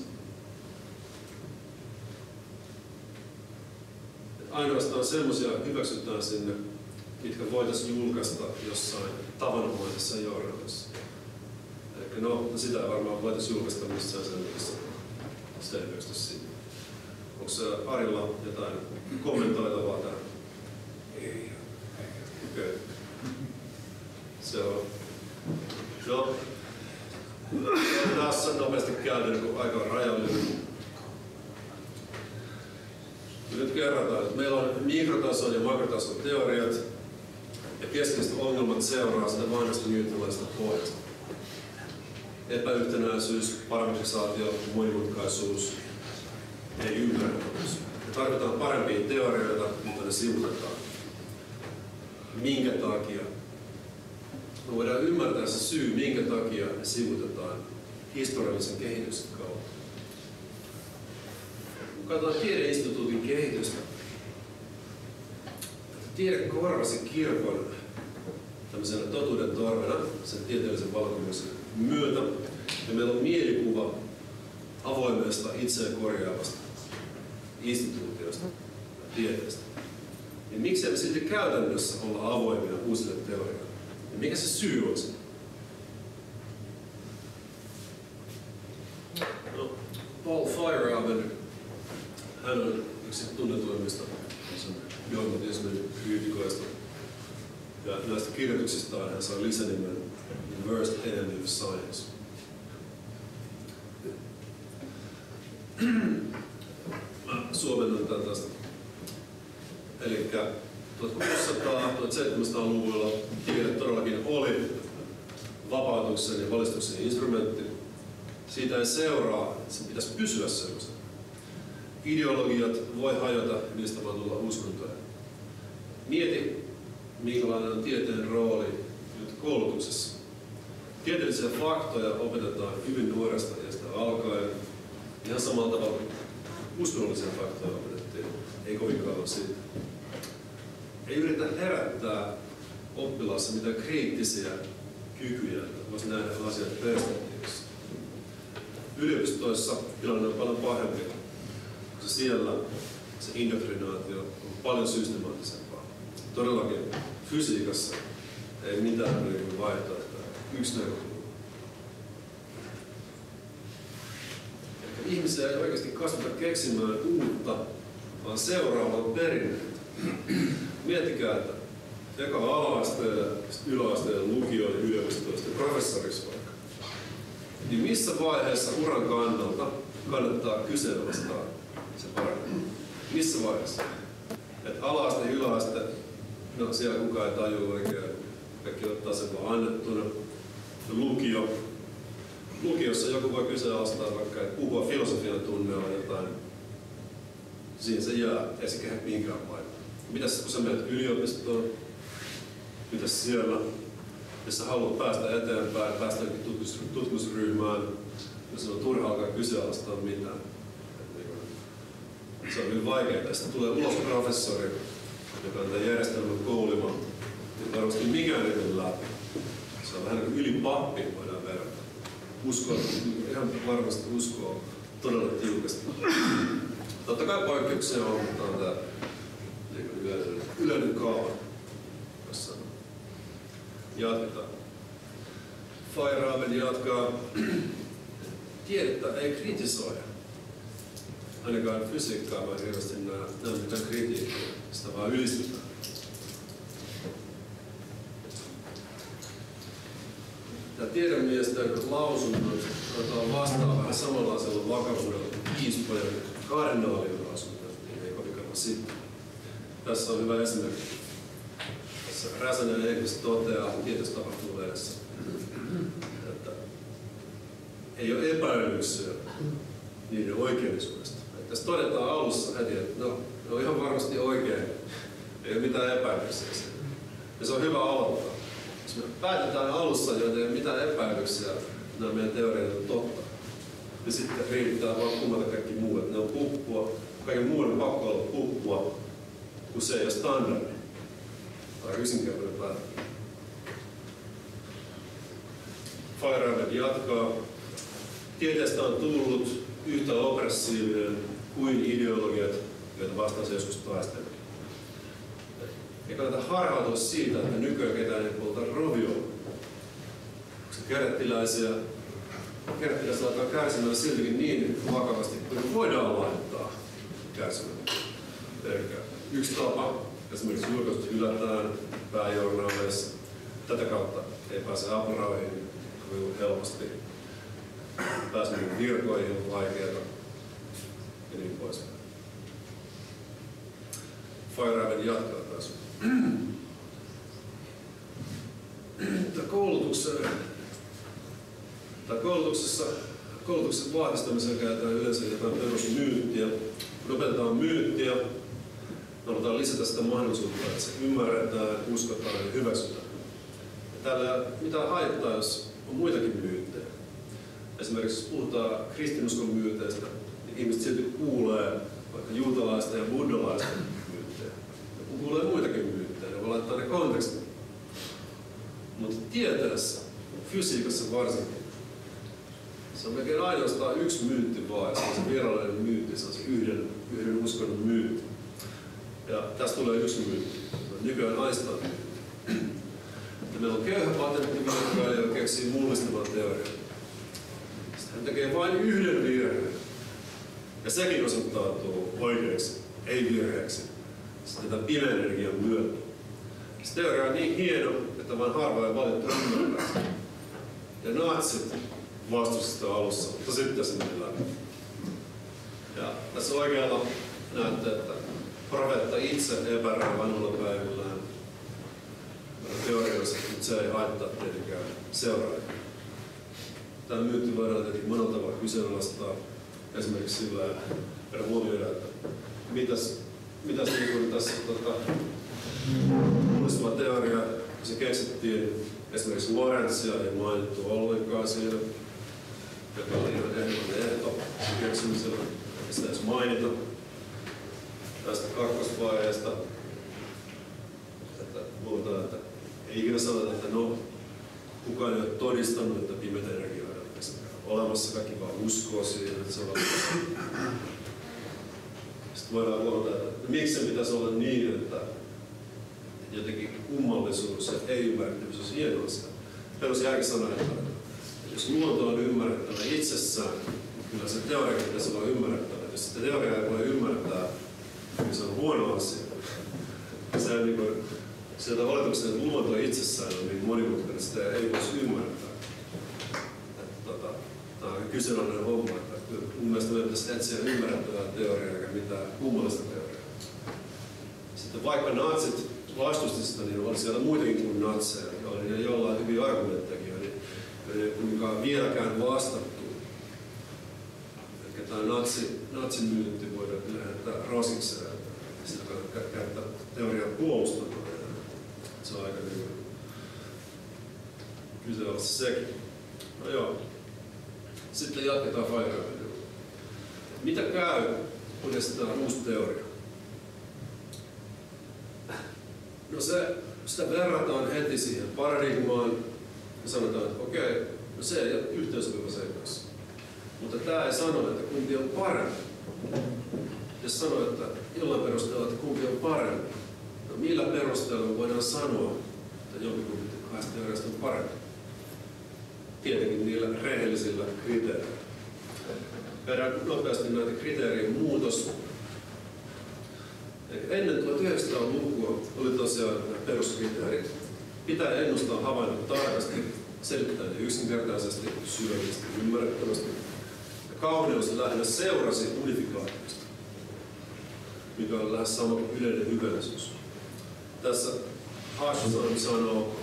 Ainoastaan semmoisia hyväksytään sinne, mitkä voitaisiin julkaista jossain tavanomaisessa journalissa. Eli no, sitä varmaan voitaisiin julkaista missään sellaisessa selvityksessä siitä. Onko se Arilla jotain kommentoitavaa tähän? Ei. Okei. Okay. Se on. No. Tässä nopeasti käydään, kun aika on rajallinen. Nyt kerrotaan, että meillä on mikrotason ja makrotason teoriat ja keskeiset ongelmat seuraa sitä vanhasta newtonilaisesta pohjasta. Epäyhtenäisyys, parametrisaatio, monimutkaisuus, ei ymmärrettävyys. Me tarvitaan parempia teorioita, mutta ne sivutetaan. Minkä takia? Me voidaan ymmärtää se syy, minkä takia ne sivutetaan historiallisen kehityksen kautta. Kun katsotaan tiedeinstituutin kehitystä, tiede korvasi kirkon tämmöisenä totuuden torvena sen tieteellisen vallankumouksen myötä. Ja meillä on mielikuva avoimesta, itseään korjaavasta instituutiosta, tieteestä. Niin miksei me silti käytännössä olla avoimia uusille teorioille? Ja mikä se syy on siinä? No, Paul Feyerabend, hän on yksi tunnetuimmista dogmatismin kriitikoista. Ja näistä kirjoituksistaan hän sai lisänimen The Worst Enemy of Science. suomennetaan tästä. Eli tuhatkuusisataa-tuhatseitsemänsataa-luvulla tiede todellakin oli vapautuksen ja valistuksen instrumentti. Siitä ei seuraa, että sen pitäisi pysyä sellaisena. Ideologiat voi hajota, niistä voi tulla uskontoja. Mieti, minkälainen on tieteen rooli nyt koulutuksessa. Tieteellisiä faktoja opetetaan hyvin nuoresta iästä alkaen. Ihan samalla tavalla kuin uskonnollisia faktoja opetettiin, ei kovin kauan siitä. Ei yritä herättää oppilaassa mitään kriittisiä kykyjä, että voisi nähdä asiat perspektiivissä. Yliopistoissa tilanne on paljon pahempi, koska siellä se indoktrinaatio on paljon systemaattisempaa. Todellakin fysiikassa ei mitään vaihtoehtoja. Yksi näkökulma. Ihmisiä ei oikeasti kasvata keksimään uutta, vaan seuraavan perinnettä. Miettikää, että eka ala-asteelle, yläasteelle, lukioon, yliopistoista ja professoriksi vaikka. Niin missä vaiheessa uran kannalta kannattaa kyseenalaistaa se paremmin? Missä vaiheessa? Että ala-aste ja yläaste, no siellä kukaan ei tajua oikein, kaikki ottaa sen vaan annettuna. Lukio. Lukiossa joku voi kyseenalaistaa vaikka, että puhua filosofian tunneilla jotain. Siinä se jää, ei se kehä minkään paikkaan. Mitäs kun sä menet yliopistoon? Mitäs siellä? Jos sä haluat päästä eteenpäin, päästä tutkimusryhmään, jos on turha alkaa kyseenalaistaa mitään. Se on hyvin vaikeaa. Ja sitten tulee ulos professori, joka on tämän järjestelmän koulima. Ja varmasti mikään ei ole läpi. Se on vähän niin kuin ylipappi, voidaan verrata. Uskoo, ihan varmasti uskoo todella tiukasti. Totta kai poikkeuksia on, mutta on tämä yleinen, yleinen kaava, jossa jatketaan. Feyerabend jatkaa. Tiedettä ei kritisoida. Ainakaan fysiikkaa mä hirveästi näe, näe mitään kritiikkiä, sitä vaan ylistetään. Tämä tiedemiesten lausunnot antaa vastaan vähän samanlaisella vakavuudella piispojen kardinaalien lausunnot, niin ei kovin kauan sitten. Tässä on hyvä esimerkki. Tässä Räsänen Eikvist toteaa tietysti tapahtuu edessä, että ei ole epäilyksiä niiden oikeellisuudesta. Että tässä todetaan alussa heti, että no, ne on ihan varmasti oikein, ei ole mitään epäilyksiä siinä. Ja se on hyvä aloittaa. Jos me päätetään alussa, joita ei ole mitään epäilyksiä, nämä meidän teoriat on totta. Ja sitten riittää vaan kumata kaikki muu, että ne on puppua. Kaiken muun on pakko olla puppua, kun se ei ole standardi. Tai yksinkertainen päätä. Feyerabend jatkaa. Tieteestä on tullut yhtä oppressiivinen kuin ideologiat, joita vastaan se joskus taistelee. Ei kannata harhautua siitä, että nykyään ketään ei polta roviolla. Koska kerettiläisiä, kerettiläisiä laittaa kärsimään siltikin niin vakavasti, kuin voidaan laittaa kärsimään. Eli yksi tapa, esimerkiksi julkaisut hylätään pääjournaaleissa. Tätä kautta ei pääse apurahoihin helposti. Pääseminen virkoihin on vaikeaa ja niin poispäin. Feyerabend jatkaa taas. Koulutuksen, koulutuksessa, koulutuksen vahvistamiseen käytetään yleensä jotain perusmyyttiä. Kun opetetaan myyttiä, halutaan lisätä sitä mahdollisuutta, että se ymmärretään, uskotaan ja hyväksytään. Ja tällä ei mitään haittaa, jos on muitakin myyttejä. Esimerkiksi jos puhutaan kristinuskon myyteistä, niin ihmiset silti kuulee vaikka juutalaista ja buddhalaista myyttejä. Ja kun kuulee muitakin myyttejä, niin voi laittaa ne kontekstiin. Mutta tieteessä, fysiikassa varsinkin, se on melkein ainoastaan yksi myytti vaan, se on se virallinen myytti, se on se yhden, yhden uskonnon myytti. Ja tästä tulee yksi myytti, nykyään Einstein myytti. Ja meillä on köyhä patenttivirkailija, joka keksii mullistavan teorian. Sitten hän tekee vain yhden virheen. Ja sekin osoittautuu oikeaksi, ei virheeksi. Sitten tätä pimeäenergian myötä. Se teoria on niin hieno, että vain harva ei valittu ymmärtää. Ja natsit vastustivat sitä alussa, mutta sitten se meni läpi. Ja tässä oikealla näette, että profeetta itse epäröi vanhoilla päivillään teoriassa, mutta se ei haittaa tietenkään seuraajia. Tämä myytti voidaan tietenkin monella tavalla kyseenalaistaa. Esimerkiksi sillä verran huomioida, että mitäs, mitäs niin tässä tota, muistava teoria, kun se keksittiin, esimerkiksi Lorenzia ei mainittu ollenkaan siinä, joka oli ihan ehdollinen ehto keksimisellä, ei sitä edes mainita. Tästä kakkosvaiheesta, että luultaan, että ei ikinä sanota, että no, kukaan ei ole todistanut, että pimeitä energiaa on olemassa, kaikki vaan uskoo siihen, että se on olemassa. Sitten voidaan huomata, että miksi se pitäisi olla niin, että jotenkin kummallisuus ja ei-ymmärrettävyys on hieno asia. Perusjärki sanoo, että jos luonto on ymmärrettävä itsessään, kyllä se teoria pitäisi olla ymmärrettävä. Jos sitä teoriaa ei voi ymmärtää, niin se on huono asia. Se on niin kuin, sieltä oletuksena, että luonto itsessään on niin monimutkainen, että sitä ei voisi ymmärtää. Että, tota, tämä on kyseenalainen homma. Että mun mielestä meidän pitäisi etsiä ymmärrettävää teoriaa eikä mitään kummallista teoriaa. Sitten vaikka natsit vastusti sitä, niin oli siellä muitakin kuin natseja, oli jollain hyviä argumentteja, niin ei kuitenkaan vieläkään vastattu. Eli tämä natsi, natsin myytti voidaan lähettää rasikseen, että sitä kannattaa käyttää teoriaa puolustamaan. Se on aika niin kyseenalaista sekin. No joo. Sitten jatketaan Feyerabendilla. Mitä käy, kun esitetään uusi teoria? No se, sitä verrataan heti siihen paradigmaan ja sanotaan, että okei, no se ei ole yhteensopiva sen kanssa. Mutta tämä ei sano, että kumpi on parempi. Jos sanoo, että jollain perusteella, että kumpi on parempi, no millä perusteella voidaan sanoa, että jompikumpi kahdesta teoriasta on parempi? Tietenkin niillä rehellisillä kriteereillä. Käydään nopeasti näitä kriteerien muutos. Ennen tuhatyhdeksänsataalukua oli tosiaan peruskriteerit. Pitää ennustaa havainnot tarkasti, selittää ne yksinkertaisesti, syöllisesti, ymmärrettävästi. Ja kauneus lähinnä seurasi unifikaatiosta, mikä on lähes sama kuin yleinen hyvällisyys. Tässä Hashsan sanoo,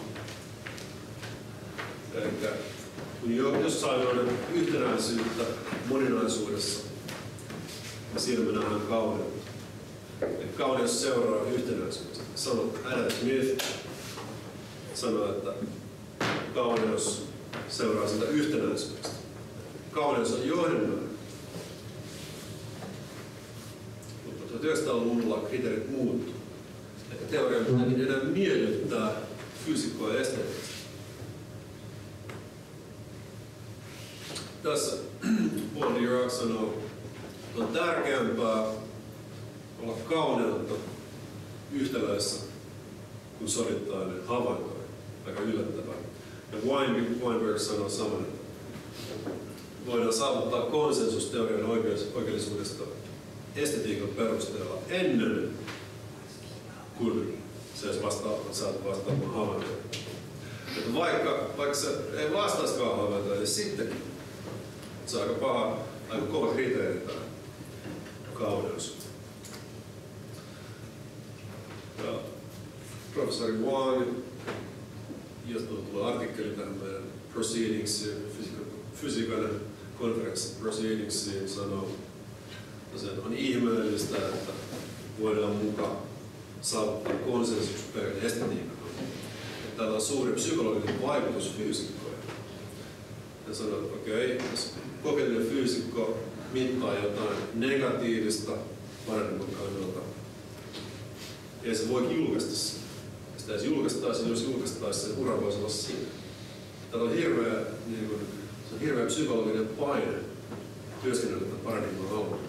että kun jossain on yhtenäisyyttä moninaisuudessa, niin siinä me nähdään kauneutta. Kauneus seuraa yhtenäisyydestä. Sanoo Adam Smith sanoo, että kauneus seuraa sitä yhtenäisyydestä. Kauneus on johdonnainen. Mutta tuhatyhdeksänsataaluvulla kriteerit muuttuu. Että teoria pitääkin enää miellyttää fyysikkoa ja estetiikkaa. Tässä Paul Dirac sanoo, että on tärkeämpää olla kauneutta yhtälöissä, kun sovittaa ne havaintoja. Aika yllättävää. Ja Weinberg sanoo saman, että voidaan saavuttaa konsensus teorian oikeellisuudesta estetiikan perusteella ennen kuin se olisi vasta- saatu vastaamaan havaintoja. Että vaikka, vaikka se ei vastaiskaan havaintoja, niin sittenkin se on aika paha, aika kova kriteeri tämä kauneus. Ja professori Wang, josta tulee artikkeli tähän meidän proceedingsiin, fysiikan konferenssin proceedingsiin, sanoo, että on ihmeellistä, että voidaan mukaan saavuttaa konsensus perille estetiikkaan. Tällä on suuri psykologinen vaikutus fyysikkoihin. Ja sanoo, että okei, okay, jos kokeellinen fyysikko mittaa jotain negatiivista paradigman kannalta, ei se voi julkaista sitä. Jos sitä edes julkaistaisiin, jos julkaistaisiin, sen ura voisi olla siinä. Täällä on hirveä, niin kuin, se on hirveä psykologinen paine työskennellä tätä paradigman alla.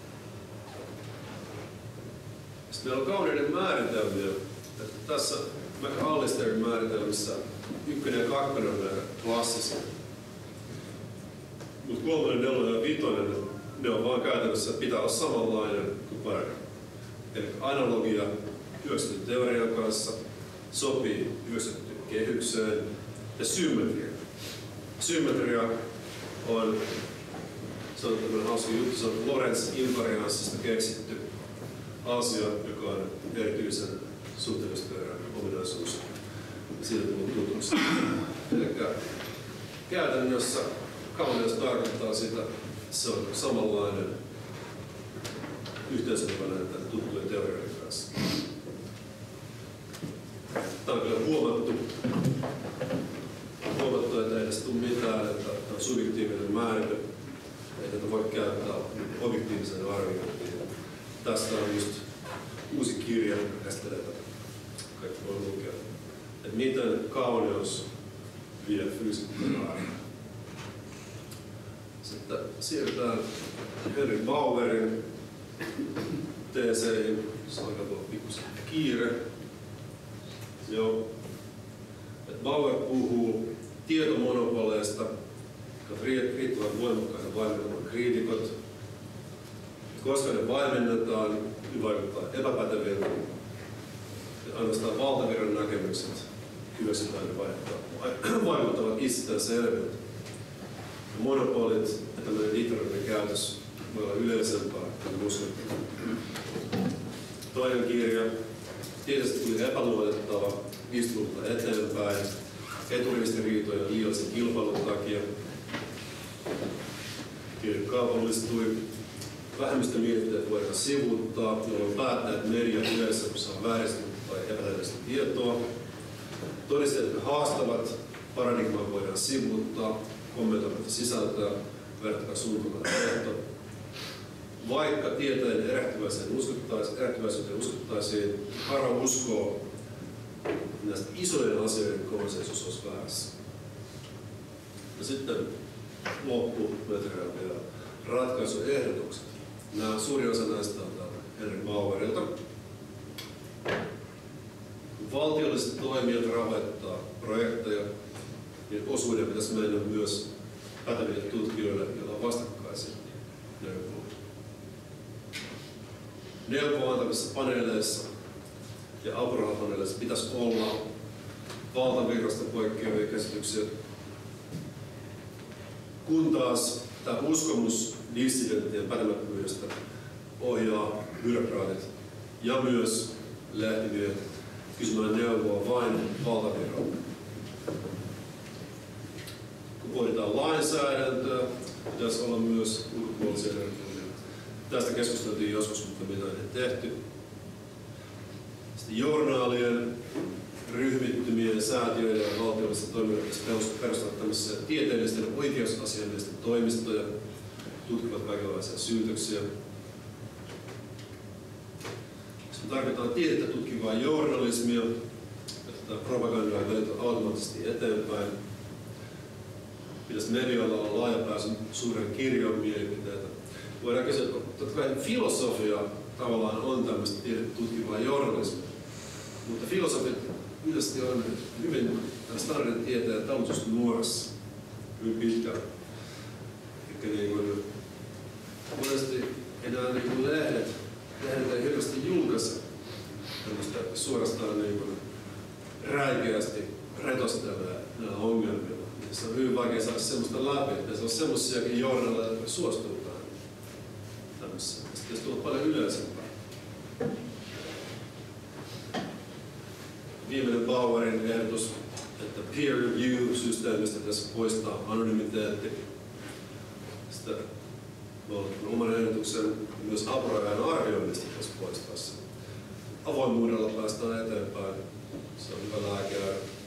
Sitten meillä on kauneuden määritelmiä. Että tässä McAllisterin määritelmissä ykkönen ja kakkonen on meidän klassisia. Mutta kolmonen, nelonen ja vitonen, ne on vaan käytännössä, pitää olla samanlainen kuin paradigma. Eli analogia hyväksytty teorian kanssa sopii hyväksytty kehykseen ja symmetria. Symmetria on, se on tämmöinen hauska juttu, se on Lorentz invarianssista keksitty asia, joka on erityisen suhteellisuusteorian ominaisuus. Siitä tullut tutuksi. Eli käytännössä kauneus tarkoittaa sitä, että se on samanlainen yhteensopivainen tuttujen teorioiden kanssa. Tämä on kyllä huomattu, huomattu että ei tästä tule mitään, että tämä on subjektiivinen määritelmä, ei tätä voi käyttää objektiivisen arviointiin. Tästä on just uusi kirja, joka käsittelee tätä. Kaikki voi lukea. Että miten kauneus vie fysiikkaan arvoon. Sitten siirrytään Henry Bauerin teeseihin. Se alkaa tulla pikkusen kiire. Joo. Et Bauer puhuu tietomonopoleista, jotka riittävät voimakkaita vaimentamaan kriitikot. Koska ne vaimennetaan, ne vaikuttaa epäpäteviltä. Ja ainoastaan valtavirran näkemykset hyväksytään ja vaikuttavat itsestään selviltä. Monopolit ja tämmöinen literaalinen käytös voi olla yleisempää kuin uskottavaa. Toinen kirja. Tietysti tuli epäluotettava viisikymmentäluvulta eteenpäin, eturistiriitoja ja liiallisen kilpailun takia. Kirja kaupallistui. Vähemmistömielipiteet voidaan sivuuttaa, jolloin päättäjät media yleensä saa vääristynyt tai epätäydellistä tietoa. Todisteet haastavat paradigmaa voidaan sivuuttaa, kommentoimatta sisältöä, verrattakaa suuntaan tietoa. Vaikka tieteen erehtyväisyyteen uskottaisiin, uskottaisiin, harva uskoo, että näistä isojen asioiden konsensus olisi väärässä. Ja sitten loppumateriaalia vielä ratkaisuehdotukset. Nämä suurin osa näistä on täältä Henry Bauerilta. Valtiolliset toimijat rahoittaa projekteja, niin osuuden pitäisi mennä myös päteville tutkijoille, joilla on vastakkaisia näkökulmia. Neuvoa antavissa paneeleissa ja apurahapaneeleissa pitäisi olla valtavirrasta poikkeavia käsityksiä, kun taas tämä uskomus dissidenttien pätemättömyydestä ohjaa byrokraatit ja myös lehtimiehet kysymään neuvoa vain valtavirralta. Kun pohditaan lainsäädäntöä, pitäisi olla myös ulkopuolisia näkökulmia. Tästä keskusteltiin joskus, mutta mitä ei tehty. Sitten journaalien, ryhmittymien, säätiöiden ja valtiollisten toimijoiden perustaa tämmöisiä tieteellisten ja oikeusasiamiesten toimistoja, tutkivat kaikenlaisia syytöksiä. Sitten tarvitaan tiedettä tutkivaa journalismia, että propagandaa on välitty automaattisesti eteenpäin. Pitäisi medioilla olla laaja pääsy suuren kirjon mielipiteitä. Voidaan kysyä, että totta kai filosofia tavallaan on tämmöistä tiedettä tutkivaa journalismia, mutta filosofit yleisesti on hyvin standardin tieteen talutusnuorassa, hyvin pitkään. Eli niin kuin, monesti enää niin kuin lehdet, lehdet ei hirveästi julkaise tämmöistä suorastaan niin kuin räikeästi retostelee näillä ongelmilla. Se on hyvin vaikea saada semmoista läpi, että se on semmoisiakin journaleja, jotka suostuu tähän tämmöiseen. Sitten se tulee paljon yleisempää. Viimeinen Bauerin ehdotus, että peer review-systeemistä pitäisi poistaa anonymiteetti. Sitten oman ehdotuksen myös apurajan arvioinnista pitäisi poistaa se. Avoimuudella päästään eteenpäin. Se on hyvä lääke.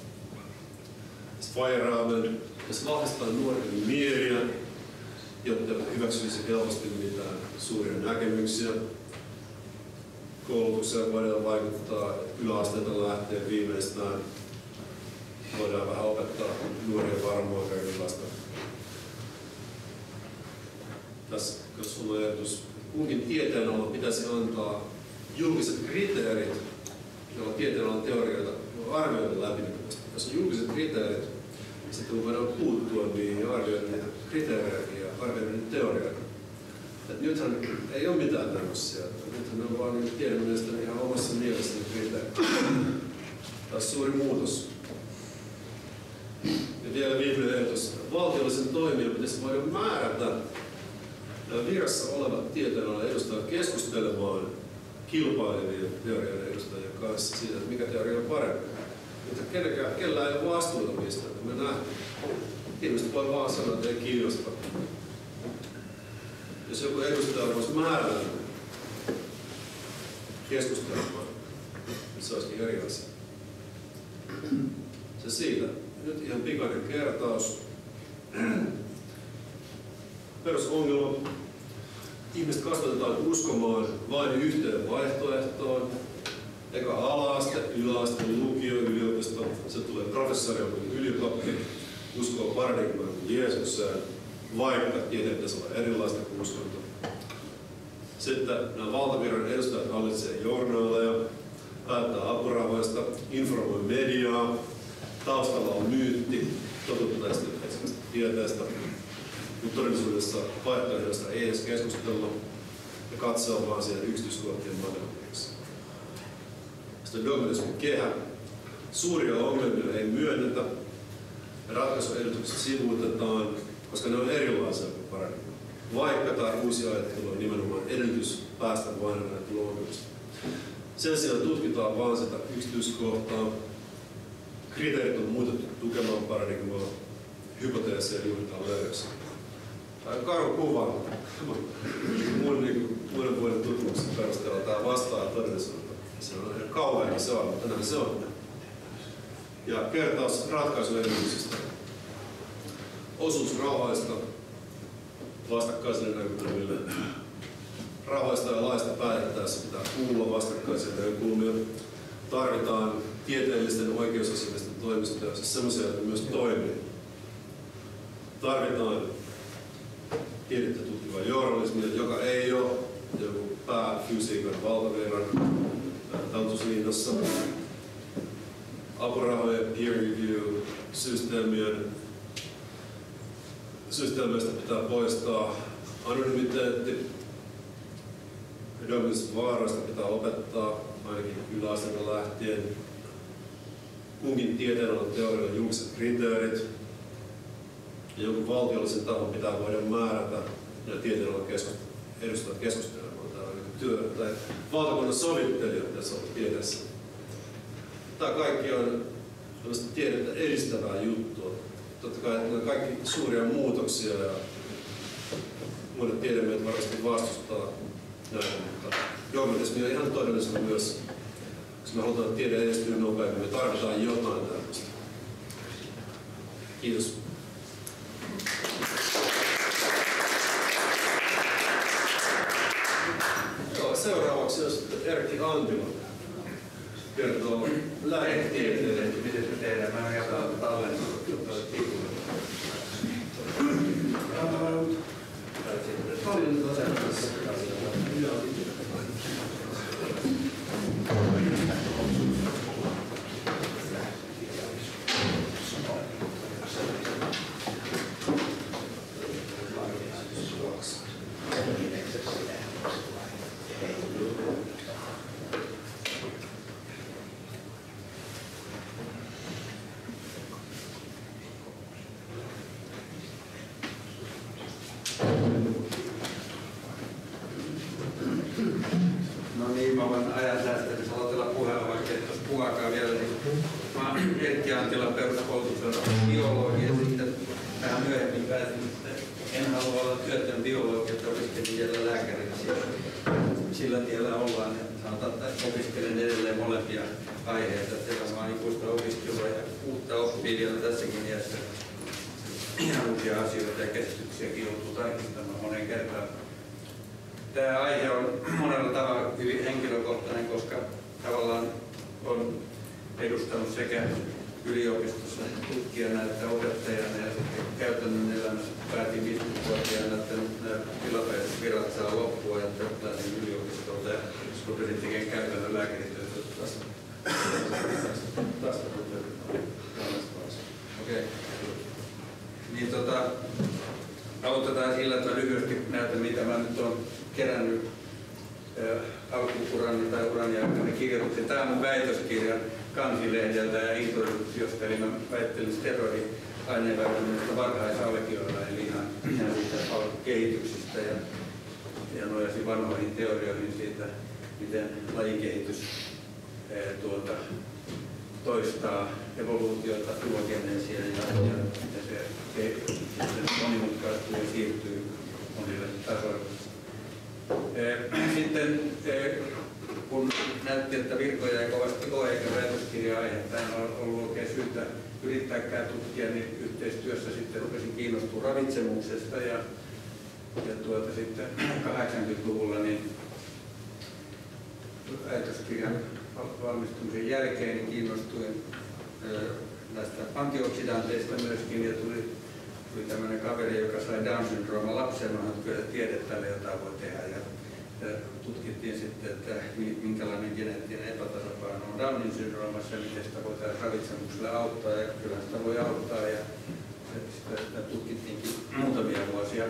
Vairaamen, jos vahvistaa nuorten mieliä, jotta hyväksyisi helposti mitään suuria näkemyksiä. Koulutukseen voidaan vaikuttaa yläasteelta lähtien viimeistään. Voidaan vähän opettaa nuoria varmoja kaikenlaista. Tässä on ajatus, kunkin tieteenalan pitäisi antaa julkiset kriteerit, joilla tieteenalan teorioita arvioida läpinäkyvästi. Jos on julkiset kriteerit, sitten voidaan puuttua niihin ja arvioida niitä kriteerejä ja arvioida niitä teorioita. Et nythän ei ole mitään tämmöisiä. Nythän ne on vaan niin tiedemielestäni ihan omassa mielessä ne kriteerit. Taas suuri muutos. Ja vielä viimeinen ehdotus. Valtiollisen toimijan pitäisi voida määrätä virassa olevat tieteenalan edustajat keskustelemaan kilpailevien teorioiden edustajien kanssa siitä, että mikä teoria on parempi. Mutta kenenkään, kellään ei ole vastuuta mistä. Me nähdään, ihmiset voi vaan sanoa, että ei kiinnosta. Jos joku edustaja voisi määrätä keskustelemaan, niin se olisikin eri asia. Se siitä. Nyt ihan pikainen kertaus. Perusongelma. Ihmiset kasvatetaan uskomaan vain yhteen vaihtoehtoon. Eka ala-aste, yläaste, lukio, yliopisto. Se tulee professori kuin ylipappi. Uskoo paradigmaan kuin Jeesukseen, vaikka tieteen pitäisi olla erilaista kuin uskonto. Sitten nämä valtavirran edustajat hallitsee journaaleja, päättää apurahoista, informoi mediaa. Taustalla on myytti, totuutta esimerkiksi tieteestä. Mutta todellisuudessa vaihtoehdoista ei edes keskustella ja katsoa vaan siihen yksityiskohtien matematiikassa. Sitten dogmatismin kehä. Suuria ongelmia ei myönnetä ja ratkaisuehdotukset sivuutetaan, koska ne on erilaisia kuin paradigma. Vaikka tämä uusi ajattelu on nimenomaan edellytys päästä vain näitä ongelmista. Sen sijaan tutkitaan vain sitä yksityiskohtaa. Kriteerit on muutettu tukemaan paradigmaa, hypoteeseja juuritaan löydöksiä. Tämä on karu kuva. Mun niin monen vuoden tutkimuksen perusteella tämä vastaa todellisuutta. Se on ihan kauhean se on, mutta näin se on. Ja kertaus ratkaisuehdotuksista. Osuus rahoista vastakkaisille näkökulmille. Rahoista ja laista päätettäessä pitää kuulla vastakkaisia näkökulmia. Tarvitaan tieteellisten oikeusasioiden toimistoja, siis sellaisia, jotka myös toimii. Tarvitaan tiedettä tutkivaa journalismia, joka ei ole joku pääfysiikan valtavirran tautusliinassa. Apurahojen peer review systeemien systeemeistä pitää poistaa. Anonymiteetti. Dogmatismin vaaroista pitää opettaa ainakin yläasteelta lähtien. Kunkin tieteenalan teorialla julkiset kriteerit. Ja jonkun valtiollisen tahon pitää voida määrätä ja tieteenalan edustajat keskustelemaan. Tämä on niin työ, tai valtakunnan sovittelija tässä on tieteessä. Tämä kaikki on tiedettä edistävää juttua. Totta kai nämä kaikki suuria muutoksia ja monet tiedemiehet varmasti vastustaa näitä, mutta dogmatismi on ihan todellista myös. Jos me halutaan tiede edistyä nopeammin, me tarvitaan jotain tällaista. Kiitos. Joo, seuraavaksi on Erkki Antila kertoo lääketieteen. Miten se tehdään? Mä jätän tallennut. No niin, mä voin ajan säästänyt aloitella puheella, vaikka et tuossa puhuakaan vielä. Niin mä oon Erkki Antila peruskoulutuksella biologi ja sitten vähän myöhemmin pääsin, että en halua olla työtön biologi, että opiskelin vielä lääkärinä siellä. Sillä tiellä ollaan ja sanotaan, että opiskelen edelleen molempia aiheita. Siellä mä oon ikuista opiskelua ja uutta oppii vielä tässäkin iässä. Ihan uusia asioita ja käsityksiäkin joutuu tarkistamaan moneen kertaan. Tämä aihe on monella tavalla hyvin henkilökohtainen, koska tavallaan on edustanut sekä yliopistossa tutkijana että opettajana ja sitten käytännön elämässä päätin viisikymmentävuotiaana, että nämä tilapäiset virat saa loppua ja lähdin yliopistolta ja rupesin tekemään käytännön lääkärityötä tästä. Okei. Niin tota, aloitetaan sillä, että mä lyhyesti näytän, mitä mä nyt olen kerännyt äh, alkuurani tai urani aikana kirjoituksia. Tämä on mun väitöskirjan Kansilehdeltä ja introduksiosta, eli mä väittelin steroidiaineenväytännöstä varhaisalkioilla, eli ihan, ihan siitä alkukehityksistä ja, ja nojasin vanhoihin teorioihin siitä miten lajikehitys tuota, toistaa evoluutiota, filogeneesiä ja, ja miten se, se monimutkaistuu ja siirtyy monille tasoille. Sitten kun näytti, että virkoja ei kovasti ole eikä väitöskirja-aihetta en ole ollut oikein syytä yrittääkään tutkia, niin yhteistyössä sitten rupesin kiinnostua ravitsemuksesta ja, ja tuota, sitten kahdeksankymmentäluvulla niin väitöskirjan valmistumisen jälkeen niin kiinnostuin näistä antioksidanteista myöskin ja tuli, tuli tämmöinen kaveri, joka sai Down-syndrooma lapsen, no kyllä tiedettä tälle jotain voi tehdä. Ja, ja tutkittiin sitten, että minkälainen geneettinen epätasapaino on Downin syndroomassa ja miten sitä voitaisiin ravitsemukselle auttaa ja kyllä sitä voi auttaa ja sitä, sitä tutkittiinkin muutamia vuosia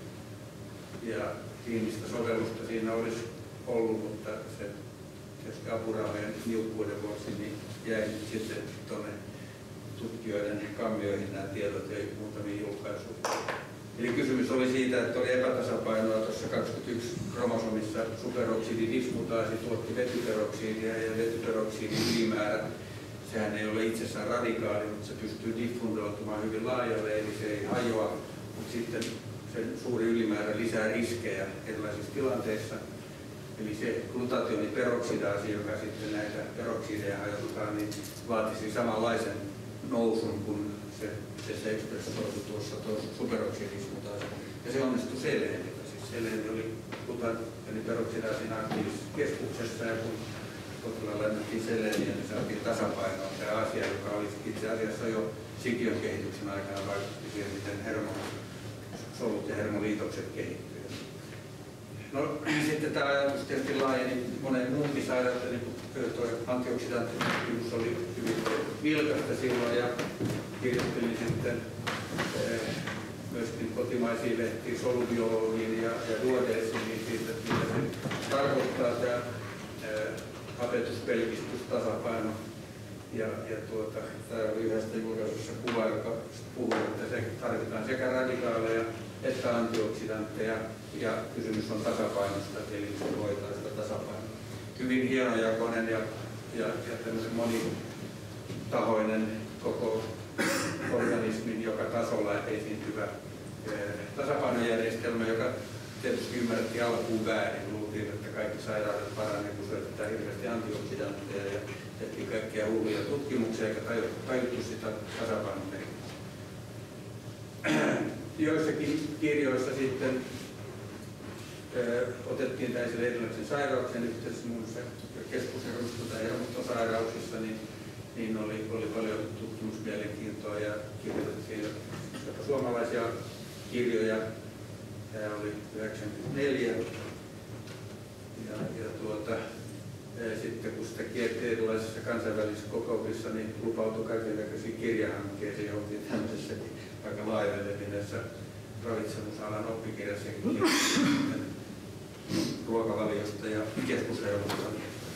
ja kliinistä sovellusta siinä olisi ollut, mutta se tietysti apurahojen niukkuuden vuoksi niin jäi sitten tuonne tutkijoiden kammioihin nämä tiedot ja muutamiin julkaisuihin. Eli kysymys oli siitä, että oli epätasapainoa tuossa kaksikymmentäyksi kromosomissa, superoksididismutaasi tuotti vetyperoksidia ja vetyperoksidin ylimäärä, sehän ei ole itsessään radikaali, mutta se pystyy diffundoitumaan hyvin laajalle, eli se ei hajoa, mutta sitten sen suuri ylimäärä lisää riskejä erilaisissa tilanteissa. Eli se glutationiperoksidaasi, joka sitten näitä peroksideja hajotetaan, niin vaatisi samanlaisen nousun kuin se, se, se ekspressoitu tuossa superoksidismutaasi. Ja se onnistui seleenillä. Siis seleeni oli glutationiperoksidaasin aktiivisessa keskuksessa ja kun potilaalla annettiin seleeniä, niin saatiin tasapainoa tämä asia, joka oli itse asiassa jo sikiön kehityksen aikana vaikutti siihen, miten hermosolut ja hermoliitokset kehittyvät. No, sitten tämä ajatus tietysti laajeni moneen muunkin sairauteen, niin kuin tuo antioksidanttitutkimus oli hyvin vilkasta silloin ja kirjoittelin sitten eh, myöskin kotimaisiin lehtiin solubiologiin ja, ja duodecimiin siitä, että mitä se tarkoittaa tämä eh, apetuspelkistystasapaino. Ja, ja tuota, tämä oli yhdestä julkaisussa kuva, joka puhuu, että se tarvitaan sekä radikaaleja että antioksidantteja ja kysymys on tasapainosta, eli se hoitaa sitä tasapainoa. Hyvin hienojakoinen ja, ja, ja tämmöisen monitahoinen koko organismin joka tasolla esiintyvä eh, tasapainojärjestelmä, joka tietysti ymmärrettiin alkuun väärin. Luultiin, että kaikki sairaudet paranevat, kun syötetään hirveästi antioksidantteja ja tehtiin kaikkia hulluja tutkimuksia eikä tajuttu sitä tasapainon merkitystä. Joissakin kirjoissa sitten ö, otettiin tämä esille erilaisen sairauksen yhteydessä, muun muassa keskushermosto- tai hermostosairauksissa, niin, niin oli, oli paljon tutkimusmielenkiintoa ja kirjoitettiin jopa suomalaisia kirjoja. Tämä oli yhdeksänkymmentäneljä. Ja, ja tuota, ja sitten kun sitä kierti erilaisissa kansainvälisissä kokouksissa, niin lupautui kaikenlaisiin kirjahankkeisiin, oltiin tämmöisessäkin aika laajalle ravitsemusalan oppikirjassakin ruokavaliosta ja keskushermosta.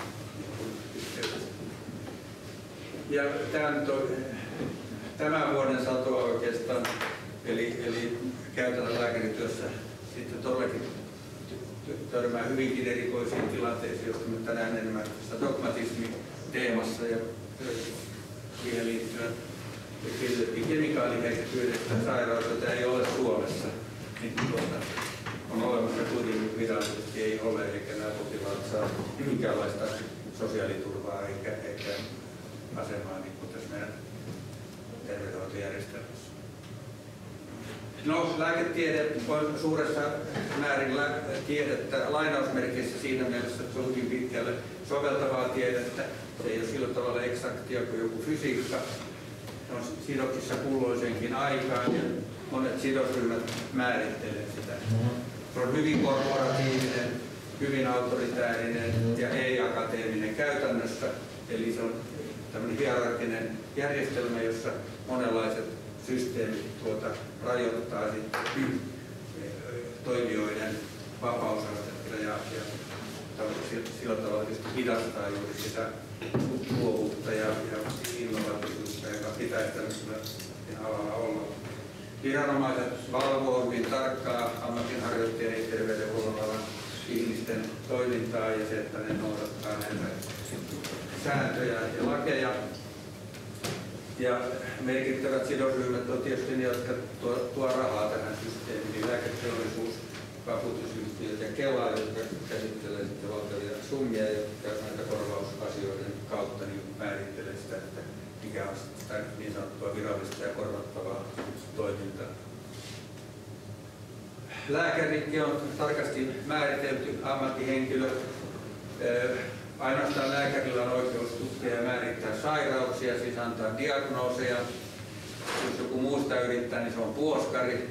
Ja tämän, tämän vuoden satoa oikeastaan, eli, eli käytännön lääkärityössä sitten todellakin törmää hyvinkin erikoisiin tilanteisiin, joista me tänään enemmän dogmatismi-teemassa ja siihen liittyen kirjoitettiin kemikaaliherkkyydestä sairaus, jota ei ole Suomessa. Niin tuota, on olemassa kuitenkin virallisesti ei ole, eikä nämä potilaat saa minkäänlaista sosiaaliturvaa eikä, eikä asemaa niin kuin tässä meidän terveydenhoitojärjestelmässä. No, lääketiede on suuressa määrin tiedettä lainausmerkeissä siinä mielessä, että se on hyvin pitkälle soveltavaa tiedettä. Se ei ole sillä tavalla eksaktia kuin joku fysiikka. Se on sidoksissa kulloisenkin aikaan ja monet sidosryhmät määrittelee sitä. Se on hyvin korporatiivinen, hyvin autoritäärinen ja ei-akateeminen käytännössä. Eli se on tämmöinen hierarkinen järjestelmä, jossa monenlaiset systeemit tuota, rajoittaa sitten toimijoiden vapausastetta ja, ja sillä tavalla tietysti hidastaa juuri sitä luovuutta ja, ja innovatiivisuutta, joka pitäisi tämmöisellä alalla olla. Viranomaiset valvoo hyvin tarkkaa ammatinharjoittajien ja terveydenhuollon alan ihmisten toimintaa ja se, että ne noudattaa näitä sääntöjä ja lakeja. Ja merkittävät sidosryhmät on tietysti ne, jotka tuo, tuo rahaa tähän systeemiin, eli lääketeollisuus, vakuutusyhtiöt ja Kela, jotka käsittelee sitten valtavia summia, jotka näitä korvausasioiden kautta niin määrittelee sitä, että mikä on sitä niin sanottua virallista ja korvattavaa toimintaa. Lääkärikin on tarkasti määritelty ammattihenkilö. Ainoastaan lääkärillä on oikeus tutkia ja määrittää sairauksia, siis antaa diagnooseja. Jos joku muusta yrittää, niin se on puoskari.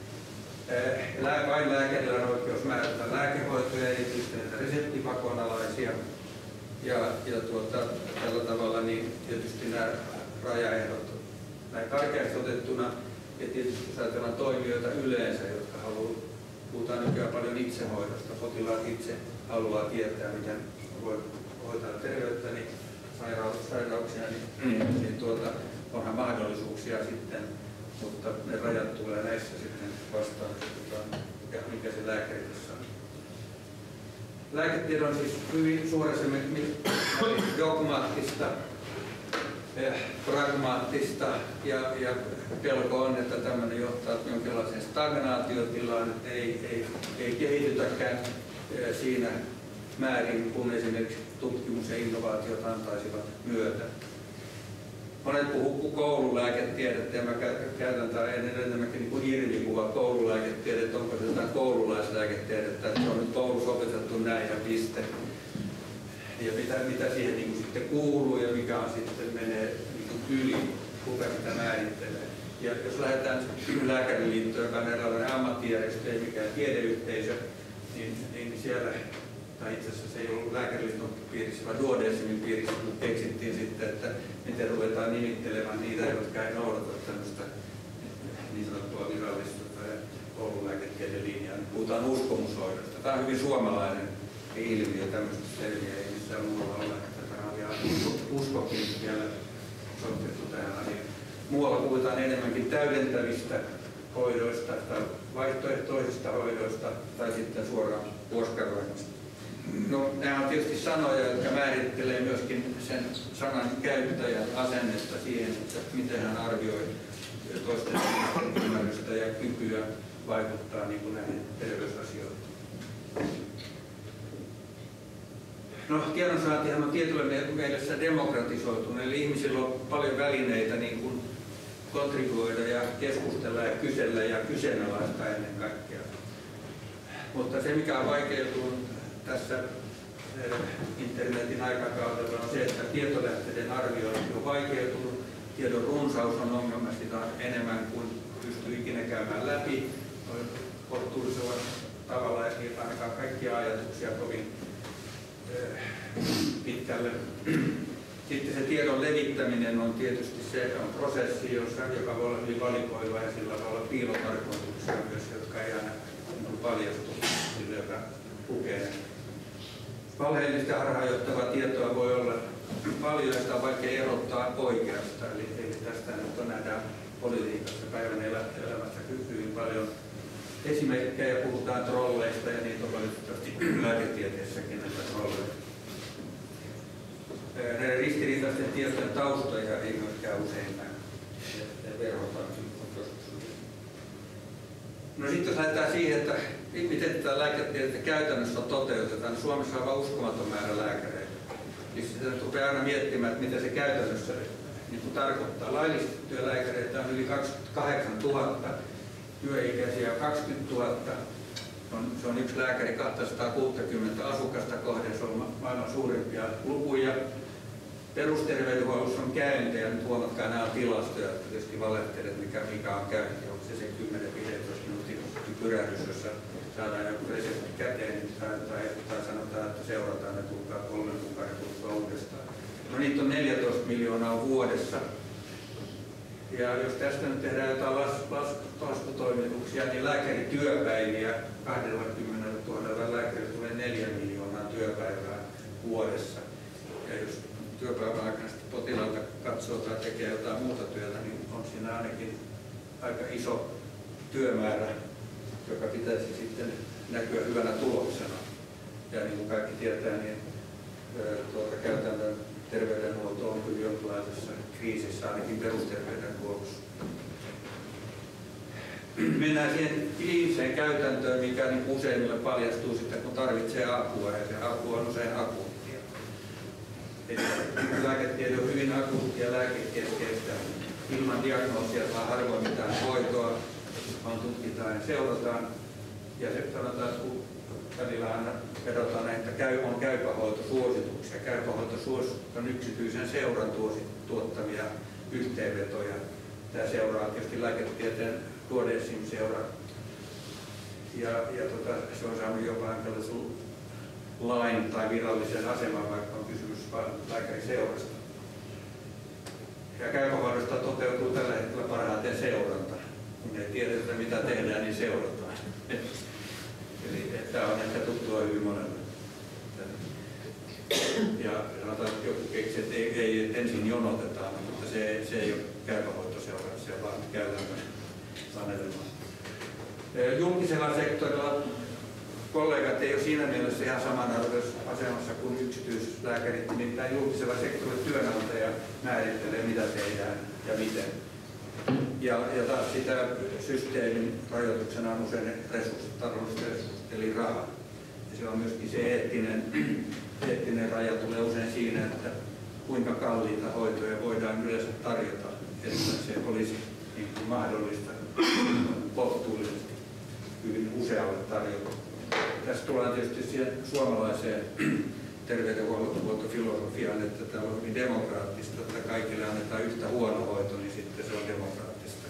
Vain lääkärillä on oikeus määrätä lääkehoitoja, erityisesti näitä reseptipakonalaisia. Ja, ja tuota, tällä tavalla niin tietysti nämä rajaehdot näin karkeasti otettuna. Ja tietysti jos ajatellaan toimijoita yleensä, jotka haluaa, puhutaan nykyään paljon itsehoidosta, potilaat itse haluaa tietää, miten voi hoitaa terveyttä, niin sairauksia, niin, niin tuota, onhan mahdollisuuksia sitten, mutta ne rajat tulee näissä sitten vastaan, ja mikä se lääkäri tässä on. Lääketiede on siis hyvin suuressa dogmaattista, pragmaattista ja, ja pelko on, että tämmöinen johtaa jonkinlaiseen stagnaatiotilaan, että ei, ei, ei kehitytäkään siinä määrin, kun esimerkiksi tutkimus ja innovaatiot antaisivat myötä. Monet puhuu koululääketiedettä ja mä käytän tämän enemmänkin niin kuin irvikuva koululääketiedettä, onko se jotain koululaislääketiedettä, että se on nyt koulussa opetettu näin ja piste. Ja mitä, mitä siihen niin kuin sitten kuuluu ja mikä on sitten menee niin kuin yli, kuka sitä määrittelee. Ja jos lähdetään Lääkäriliittoon, joka on erilainen ammattijärjestö ja mikään tiedeyhteisö, niin, niin siellä, tai itse asiassa se ei ollut Lääkäriliiton piirissä, vaan Duodecimin piirissä, mutta keksittiin sitten, että miten ruvetaan nimittelemään niitä, jotka ei noudata tämmöistä niin sanottua virallista tai koululääketieteen linjaa. Puhutaan uskomushoidosta. Tämä on hyvin suomalainen ilmiö, tämmöistä selviä ei missään muualla ole. Tätä on vielä uskokin vielä sotkettu tähän asiaan. Muualla puhutaan enemmänkin täydentävistä hoidoista tai vaihtoehtoisista hoidoista tai sitten suoraan puoskaroinnista. No, nämä on tietysti sanoja, jotka määrittelee myöskin sen sanan käyttäjän asennetta siihen, että miten hän arvioi toisten ymmärrystä ja kykyä vaikuttaa niin kuin näihin terveysasioihin. No, tiedonsaantihan on tietyllä mielessä demokratisoitunut, eli ihmisillä on paljon välineitä niin kuin kontribuoida ja keskustella ja kysellä ja kyseenalaistaa ennen kaikkea. Mutta se, mikä on vaikeutunut tässä internetin aikakaudella, on se, että tietolähteiden arviointi on vaikeutunut. Tiedon runsaus on ongelma, sitä on enemmän kuin pystyy ikinä käymään läpi. Kohtuullisella tavalla ei ainakaan kaikkia ajatuksia kovin pitkälle. Sitten se tiedon levittäminen on tietysti se on prosessi, jossa, joka voi olla hyvin valikoiva ja sillä voi olla piilotarkoituksia myös, jotka ei aina paljastu sille, joka lukee. Valheellista harhaanjohtavaa tietoa voi olla paljon, sitä on vaikea erottaa oikeasta. Eli, eli tästä nyt on nähdään politiikassa päivän elämässä hyvin paljon esimerkkejä, puhutaan trolleista ja niitä on valitettavasti lääketieteessäkin näitä trolleja. Näiden ristiriitaisten tietojen taustoja ei myöskään usein näy. Ne verhotaan joskus. No sitten jos lähdetään siihen, että miten tätä lääketiedettä käytännössä toteutetaan, niin Suomessa on vain uskomaton määrä lääkäreitä. Siis sitä rupeaa aina miettimään, että mitä se käytännössä niin kuin tarkoittaa. Laillistettuja lääkäreitä on yli kaksikymmentäkahdeksantuhatta, työikäisiä on kaksikymmentätuhatta. On, se on yksi lääkäri kaksisataakuusikymmentä asukasta kohden, se on maailman suurimpia lukuja. Perusterveydenhuollossa on käyntejä, nyt huomatkaa nämä on tilastoja, tietysti valehtelet, mikä, mikä on käynti, onko se se kymmenen viisitoista minuutin pyrähdys, jossa saadaan joku resepti käteen, niin tai, tai, tai sanotaan, että seurataan ja tulkaa kolmen kuukauden kuluttua uudestaan. No niitä on neljätoista miljoonaa vuodessa. Ja jos tästä nyt tehdään jotain las, las, laskutoimituksia, niin lääkärityöpäiviä kaksikymmentätuhatta lääkärillä tulee neljä miljoonaa työpäivää vuodessa. Ja jos työpäivän aikana potilaalta katsoo tai tekee jotain muuta työtä, niin on siinä ainakin aika iso työmäärä, joka pitäisi sitten näkyä hyvänä tuloksena. ja niin kuin kaikki tietää, niin tuota, käytännön terveydenhuolto on kyllä jonkinlaisessa kriisissä, ainakin perusterveydenhuollossa. Mennään siihen kliiniseen käytäntöön, mikä niin useimmille paljastuu sitten, kun tarvitsee apua, ja se apu on usein akuuttia. Lääketiede on hyvin akuuttia lääkekeskeistä. Ilman diagnoosia saa harvoin mitään hoitoa, vaan tutkitaan ja seurataan. Ja se sanotaan, kun välillä aina vedotaan, että käy, on käypähoitosuosituksia. Käypähoitosuositukset on yksityisen seuran tuottamia yhteenvetoja. Tämä seuraa tietysti lääketieteen Duodecim-seura. Ja, ja tota, se on saanut jopa tällaisen lain tai virallisen aseman, vaikka on kysymys vain lääkäriseurasta. Ja käypähoidosta toteutuu tällä hetkellä parhaiten seuranta. Kun ei tiedetä mitä tehdään, niin seurataan. Eli tämä on ehkä tuttua hyvin monelle. Ja sanotaan, että joku keksi, että ei, ei ensin jonotetaan, mutta se, se ei ole käypähoitoseura, se on vaan käytännön sanelema. Julkisella sektorilla kollegat ei ole siinä mielessä ihan samanarvoisessa asemassa kuin yksityislääkärit, nimittäin julkisella sektorilla työnantaja määrittelee mitä tehdään ja miten. Ja, ja taas sitä systeemin rajoituksena on usein resurssit, taloudelliset resurssit eli raha. Ja se on myöskin se eettinen, eettinen raja tulee usein siinä, että kuinka kalliita hoitoja voidaan yleensä tarjota, että se olisi niin kuin mahdollista kohtuullisesti hyvin usealle tarjota. Tässä tullaan tietysti siihen suomalaiseen terveydenhuoltofilosofiaan, että tämä on hyvin demokraattista, että kaikille annetaan yhtä huono hoito, niin sitten se on demokraattista.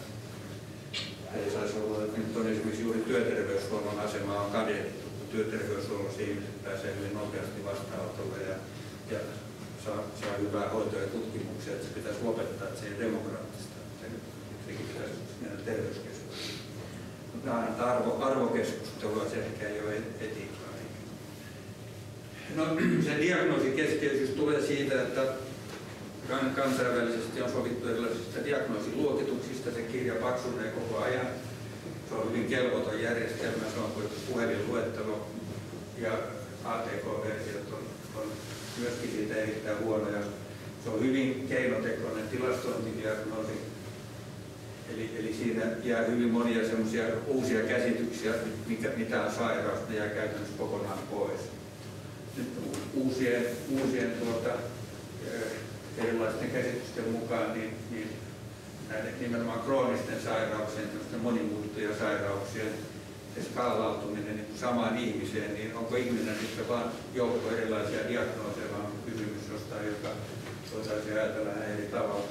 Ei saisi olla, että nyt on esimerkiksi juuri työterveyshuollon asema on kadehdittu, kun työterveyshuollossa ihmiset pääsee hyvin nopeasti vastaanotolle ja, ja saa, saa hyvää hoitoa ja tutkimuksia, että se pitäisi lopettaa, että se ei ole demokraattista. Sekin pitäisi mennä terveyskeskukseen. Mutta tämä arvo, arvokeskustelua, se ehkä ei ole etiikkaa. No, se diagnoosikeskeisyys tulee siitä, että kansainvälisesti on sovittu erilaisista diagnoosiluokituksista. Se kirja paksunee koko ajan. Se on hyvin kelvoton järjestelmä, se on kuin puhelinluettelo ja A T K-versiot on, on myöskin siitä erittäin huonoja. Se on hyvin keinotekoinen tilastointidiagnoosi. Eli, eli siinä jää hyvin monia semmoisia uusia käsityksiä, mikä, mitä on sairaus, ne jää käytännössä kokonaan pois. Nyt uusien, uusien tuota, erilaisten käsitysten mukaan niin, niin näiden nimenomaan kroonisten sairauksien, monimuotoisia sairauksien se skaalautuminen niin samaan ihmiseen, niin onko ihminen sitten vain joukko erilaisia diagnooseja, vaan kysymys jostain, joka voitaisiin ajatella eri tavalla.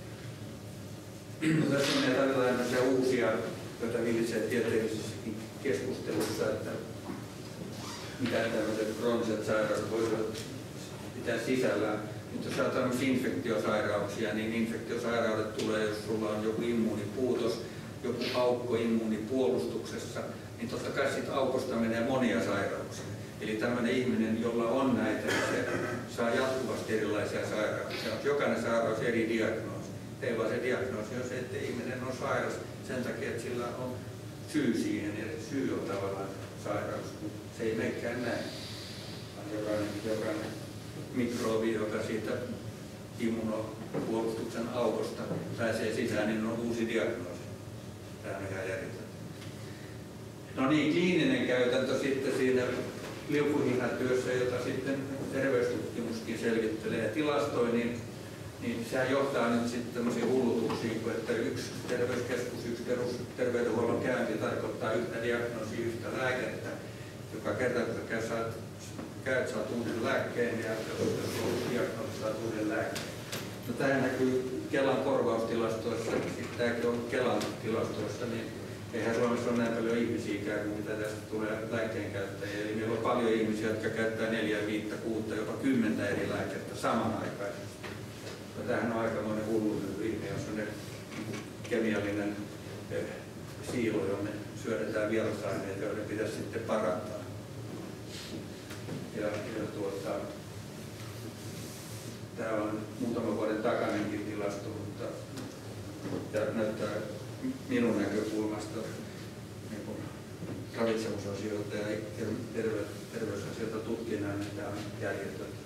No, tässä on tällaisia uusia, joita vilitsee tieteellisessäkin keskustelussa, että mitä tämmöiset krooniset sairaudet voivat pitää sisällään. Mutta jos ajatellaan infektiosairauksia, niin infektiosairaudet tulee, jos sulla on joku immuunipuutos, joku aukko immuunipuolustuksessa, niin totta kai siitä aukosta menee monia sairauksia. Eli tämmöinen ihminen, jolla on näitä, niin se saa jatkuvasti erilaisia sairauksia. Jokainen sairaus eri diagnoosi. Ei vaan se diagnoosi on se, että ihminen on sairas sen takia, että sillä on syy siihen, ja se syy on tavallaan sairaus. Se ei menekään näin, vaan jokainen, jokainen mikrobi, joka siitä immunopuolustuksen aukosta pääsee sisään, niin on uusi diagnoosi. Tämä on ihan järjetöntä. No niin, kliininen käytäntö sitten siinä liukuhihnatyössä, jota sitten terveystutkimuskin selvittelee ja tilastoi, niin, niin sehän johtaa nyt sitten tämmöisiin hullutuksiin, että yksi terveyskeskus, yksi perusterveydenhuollon käynti tarkoittaa yhtä diagnoosia, yhtä lääkettä, joka kerta, kun käyt, saat, käyt, saat uuden lääkkeen ja jos on diagnoosi, saat uuden lääkkeen. No, tämä näkyy Kelan korvaustilastoissa, sitten tämäkin on Kelan tilastoissa, niin eihän Suomessa ole näin paljon ihmisiä kuin mitä tästä tulee lääkkeen käyttäjiä. Eli meillä on paljon ihmisiä, jotka käyttää neljä, viittä, kuutta, jopa kymmentä eri lääkettä samanaikaisesti. Ja tämähän on aikamoinen hulluuden ilmiö, jos on kemiallinen eh, siilo, jonne syödetään vierasaineita, joiden pitäisi sitten parantaa. Ja, ja tuota, tämä on muutaman vuoden takainenkin tilasto, mutta tämä näyttää minun näkökulmasta niin kuin ravitsemusasioita ja terve, terveysasioita tutkinaan, niin tämä on järjetöntä.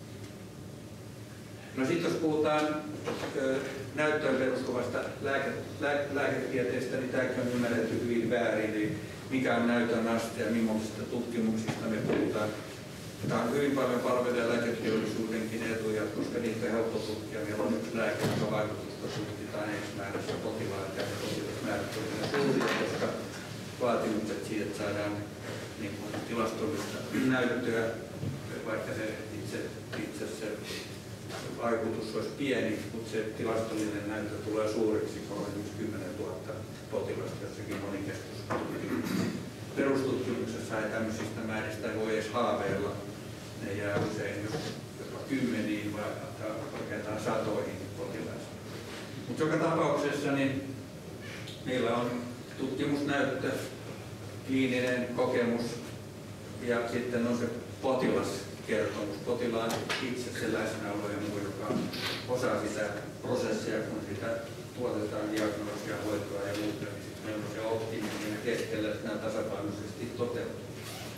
No sitten jos puhutaan ö, näyttöön perustuvasta lääke, lääke, lääketieteestä, niin tämäkin on ymmärretty hyvin väärin. Eli mikä on näytön aste ja millaisista tutkimuksista me puhutaan. Tämä on hyvin paljon palvelee lääketeollisuudenkin etuja, koska niitä on helppo tutkia. Meillä on yksi lääke, joka vaikutusta tutkitaan X-määrässä potilaita ja potilasmäärät on suuria, koska vaatimukset siitä, että saadaan niin kuin tilastollista näyttöä, vaikka se itse, itse se vaikutus olisi pieni, mutta se tilastollinen näyttö tulee suureksi, kun on esimerkiksi kymmenen tuhatta potilasta jossakin monikeskustutkimuksessa. Perustutkimuksessa ei tämmöisistä määristä ei voi edes haaveilla. Ne jää usein jopa kymmeniin vai oikeastaan satoihin potilaisiin. Mutta joka tapauksessa niin meillä on tutkimusnäyttö, kliininen kokemus ja sitten on se potilaskertomus, potilaan itse se läsnäolo ja muu, joka osaa sitä prosessia, kun sitä tuotetaan diagnoosia, hoitoa ja muuta, niin sitten meillä on se optiminen keskellä, että nämä tasapainoisesti toteutuu.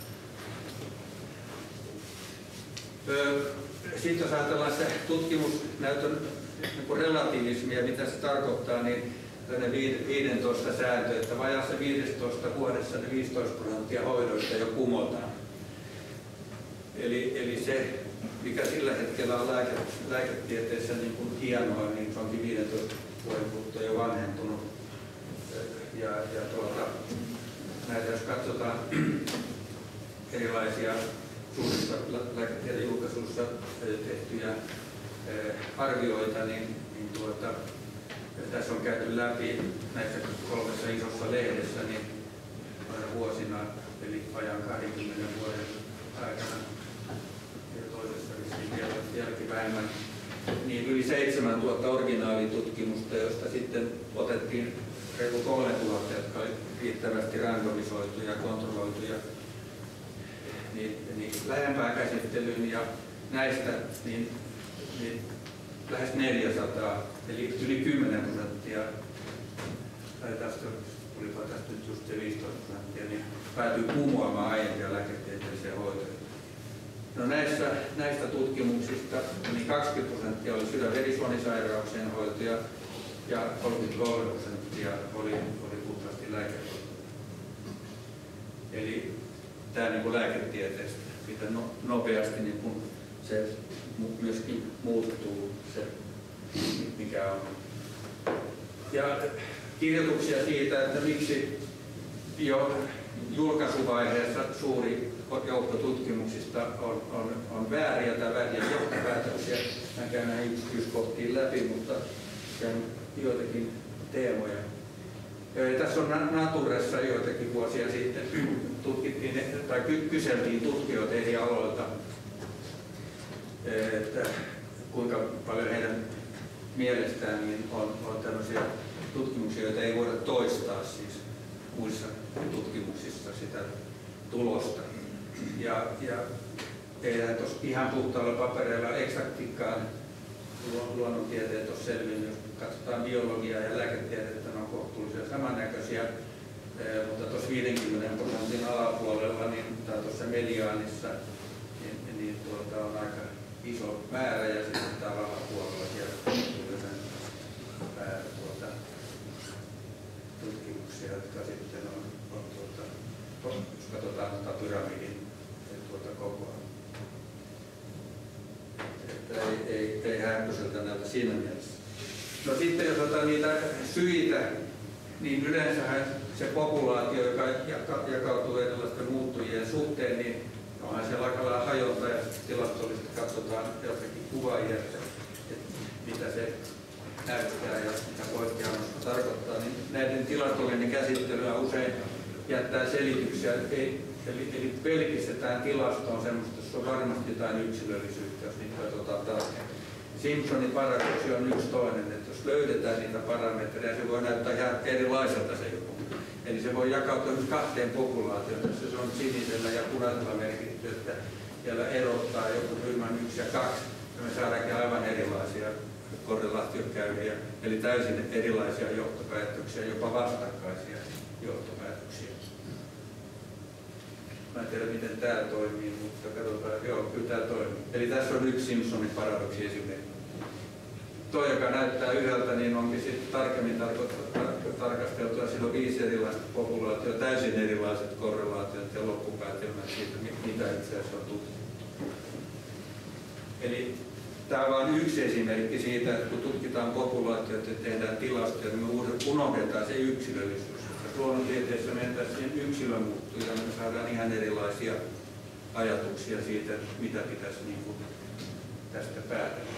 Sitten jos ajatellaan se tutkimusnäytön niin relatiivismia, mitä se tarkoittaa, niin viisitoista sääntö, että vajaassa viidessätoista vuodessa ne viisitoista prosenttia hoidoista jo kumotaan. Eli, eli se, mikä sillä hetkellä on lääke, lääketieteessä niin kuin hienoa, niin se onkin viidentoista vuoden kuluttua jo vanhentunut. Ja, ja tuota, näitä jos katsotaan erilaisia suurissa lääketieteen julkaisuissa tehtyjä arvioita, niin, niin tuota, tässä on käyty läpi näissä kolmessa isossa lehdessä niin vuosina, eli ajan kahdenkymmenen vuoden aikana ja toisessa vissiin vieläkin vähemmän, niin yli seitsemäntuhatta originaalitutkimusta, josta sitten otettiin reilu kolmetuhatta, jotka oli riittävästi randomisoituja ja kontrolloituja niin, niin lähempään käsittelyyn, ja näistä niin, niin lähes neljäsataa, eli yli kymmenen prosenttia, tai tästä tulipa tästä nyt just se viisitoista prosenttia, niin päätyy kumoamaan aiempia lääketieteellisiä hoitoja. No näissä, näistä tutkimuksista niin kaksikymmentä prosenttia oli sydän-verisuonisairauksien hoitoja ja kolmekymmentäkolme prosenttia oli, oli puhtaasti lääkehoitoja. Eli tämä niin kuin lääketieteestä, miten no, nopeasti niin kuin se myöskin muuttuu se, mikä on. Ja kirjoituksia siitä, että miksi jo julkaisuvaiheessa suuri joukko tutkimuksista on, on, on vääriä tai vääriä johtopäätöksiä. Mä käyn näihin yksityiskohtiin läpi, mutta käyn joitakin teemoja. Ja tässä on Naturessa joitakin vuosia sitten tutkittiin, tai kyseltiin tutkijoita eri aloilta, että kuinka paljon heidän mielestään niin on, on tämmöisiä tutkimuksia, joita ei voida toistaa siis muissa tutkimuksissa sitä tulosta. Ja, ja eihän tuossa ihan puhtaalla papereilla eksaktiikkaan luonnontieteet ole selvinnyt. Jos katsotaan biologiaa ja lääketiedettä, ne on kohtuullisia samannäköisiä, mutta tuossa viidenkymmenen prosentin alapuolella, niin, tai tuossa mediaanissa, niin, niin tuota, on aika iso määrä, ja sitten täällä alapuolella siellä määrä tuota, tutkimuksia, jotka sitten on, on tuota, jos katsotaan tuota pyramidin tuota kokoa. Että ei, ei, ei häppöseltä näytä siinä mielessä. No sitten jos otetaan niitä syitä, niin yleensähän se populaatio, joka jakautuu erilaisten muuttujien suhteen, niin onhan siellä aika lailla hajonta, ja tilastollisesti katsotaan jotakin kuvaajia, että, että mitä se näyttää ja mitä poikkeamasta tarkoittaa. Niin näiden tilastollinen käsittelyä usein jättää selityksiä, ei, eli, eli pelkistetään tilastoon semmoista, jossa on varmasti jotain yksilöllisyyttä, jos niitä katsotaan tarkemmin. Simpsonin paradoksi on yksi toinen, että jos löydetään niitä parametreja, se voi näyttää ihan erilaiselta se joku. Eli se voi jakautua myös kahteen populaatioon, jossa se on sinisellä ja punaisella merkitty, että siellä erottaa joku ryhmän yksi ja kaksi, ja me saadaankin aivan erilaisia korrelaatiokäyriä, eli täysin erilaisia johtopäätöksiä, jopa vastakkaisia johtopäätöksiä. Mä en tiedä miten tämä toimii, mutta katsotaan, joo, kyllä tämä toimii. Eli tässä on yksi Simpsonin paradoksi esimerkki. Tuo, joka näyttää yhdeltä, niin onkin sitten tarkemmin tarkasteltua, siinä on viisi erilaista populaatiota, täysin erilaiset korrelaatiot ja loppupäätelmät siitä, mitä itse asiassa on tutkittu. Eli tämä on vain yksi esimerkki siitä, että kun tutkitaan populaatioita ja tehdään tilastoja, niin me unohdetaan se yksilöllisyys. Jos luonnontieteessä mentäisiin siihen yksilö muuttuu ja me saadaan ihan erilaisia ajatuksia siitä, mitä pitäisi niin kuin tästä päätellä.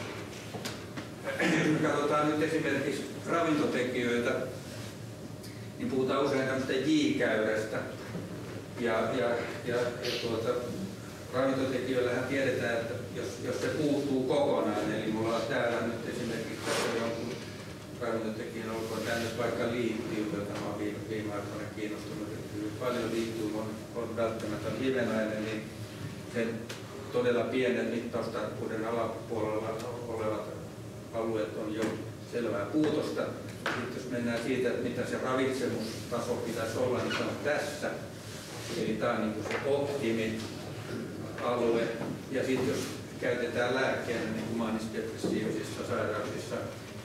Jos me katsotaan nyt esimerkiksi ravintotekijöitä, niin puhutaan usein tämmöistä J-käyrästä. Ja, ja, ja, ja tuota, ravintotekijöillähän tiedetään, että jos, jos se puuttuu kokonaan, eli mulla on täällä nyt esimerkiksi tässä jonkun ravintotekijän, olkoon tämä nyt vaikka liittium, jota mä olen viime, viime aikoina kiinnostunut, että hyvin paljon liittium on, on välttämättä livenäinen, niin sen todella pienet mittaustarkkuuden alapuolella olevat alueet on jo selvää puutosta. Sitten jos mennään siitä, että mitä se ravitsemustaso pitäisi olla, niin se on tässä. Eli tämä on niin kuin se optimialue. Ja sitten jos käytetään lääkkeenä, niin kuin maanisdepressiivisissa sairauksissa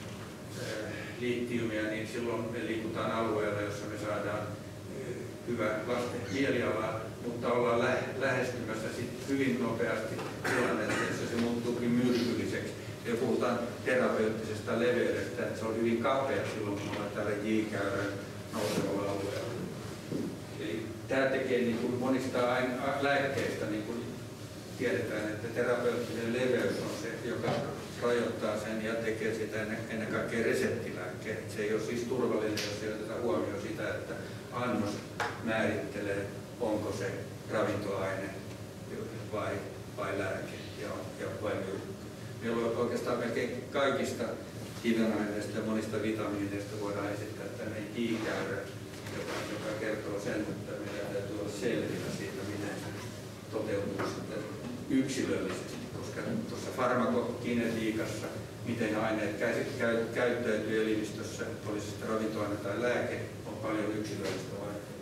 liittiumia, niin silloin me liikutaan alueella, jossa me saadaan hyvä lasten mieliala, mutta ollaan lä lähestymässä sit hyvin nopeasti tilannetta, jossa se muuttuukin myrkylliseksi. Ja puhutaan terapeuttisesta leveydestä, että se on hyvin kapea silloin, kun ollaan täällä J-käyrän nousevalla alueella. Eli tämä tekee niin kuin monista lääkkeistä, niin kuin tiedetään, että terapeuttinen leveys on se, joka rajoittaa sen ja tekee sitä ennen, ennen kaikkea reseptilääkkeet. Se ei ole siis turvallinen, jos ei oteta huomioon sitä, että annos määrittelee, onko se ravintoaine vai, vai lääke ja, ja vai myrkky. Meillä on oikeastaan melkein kaikista hivenaineista ja monista vitamiineista voidaan esittää tänne J-käyrä, joka, joka kertoo sen, että meidän täytyy olla selvillä siitä, miten se toteutuu sitten yksilöllisesti, koska tuossa farmakokinetiikassa, miten aineet käyttäytyy elimistössä, oli se sitten ravintoaine tai lääke, on paljon yksilöllistä vaihtelua.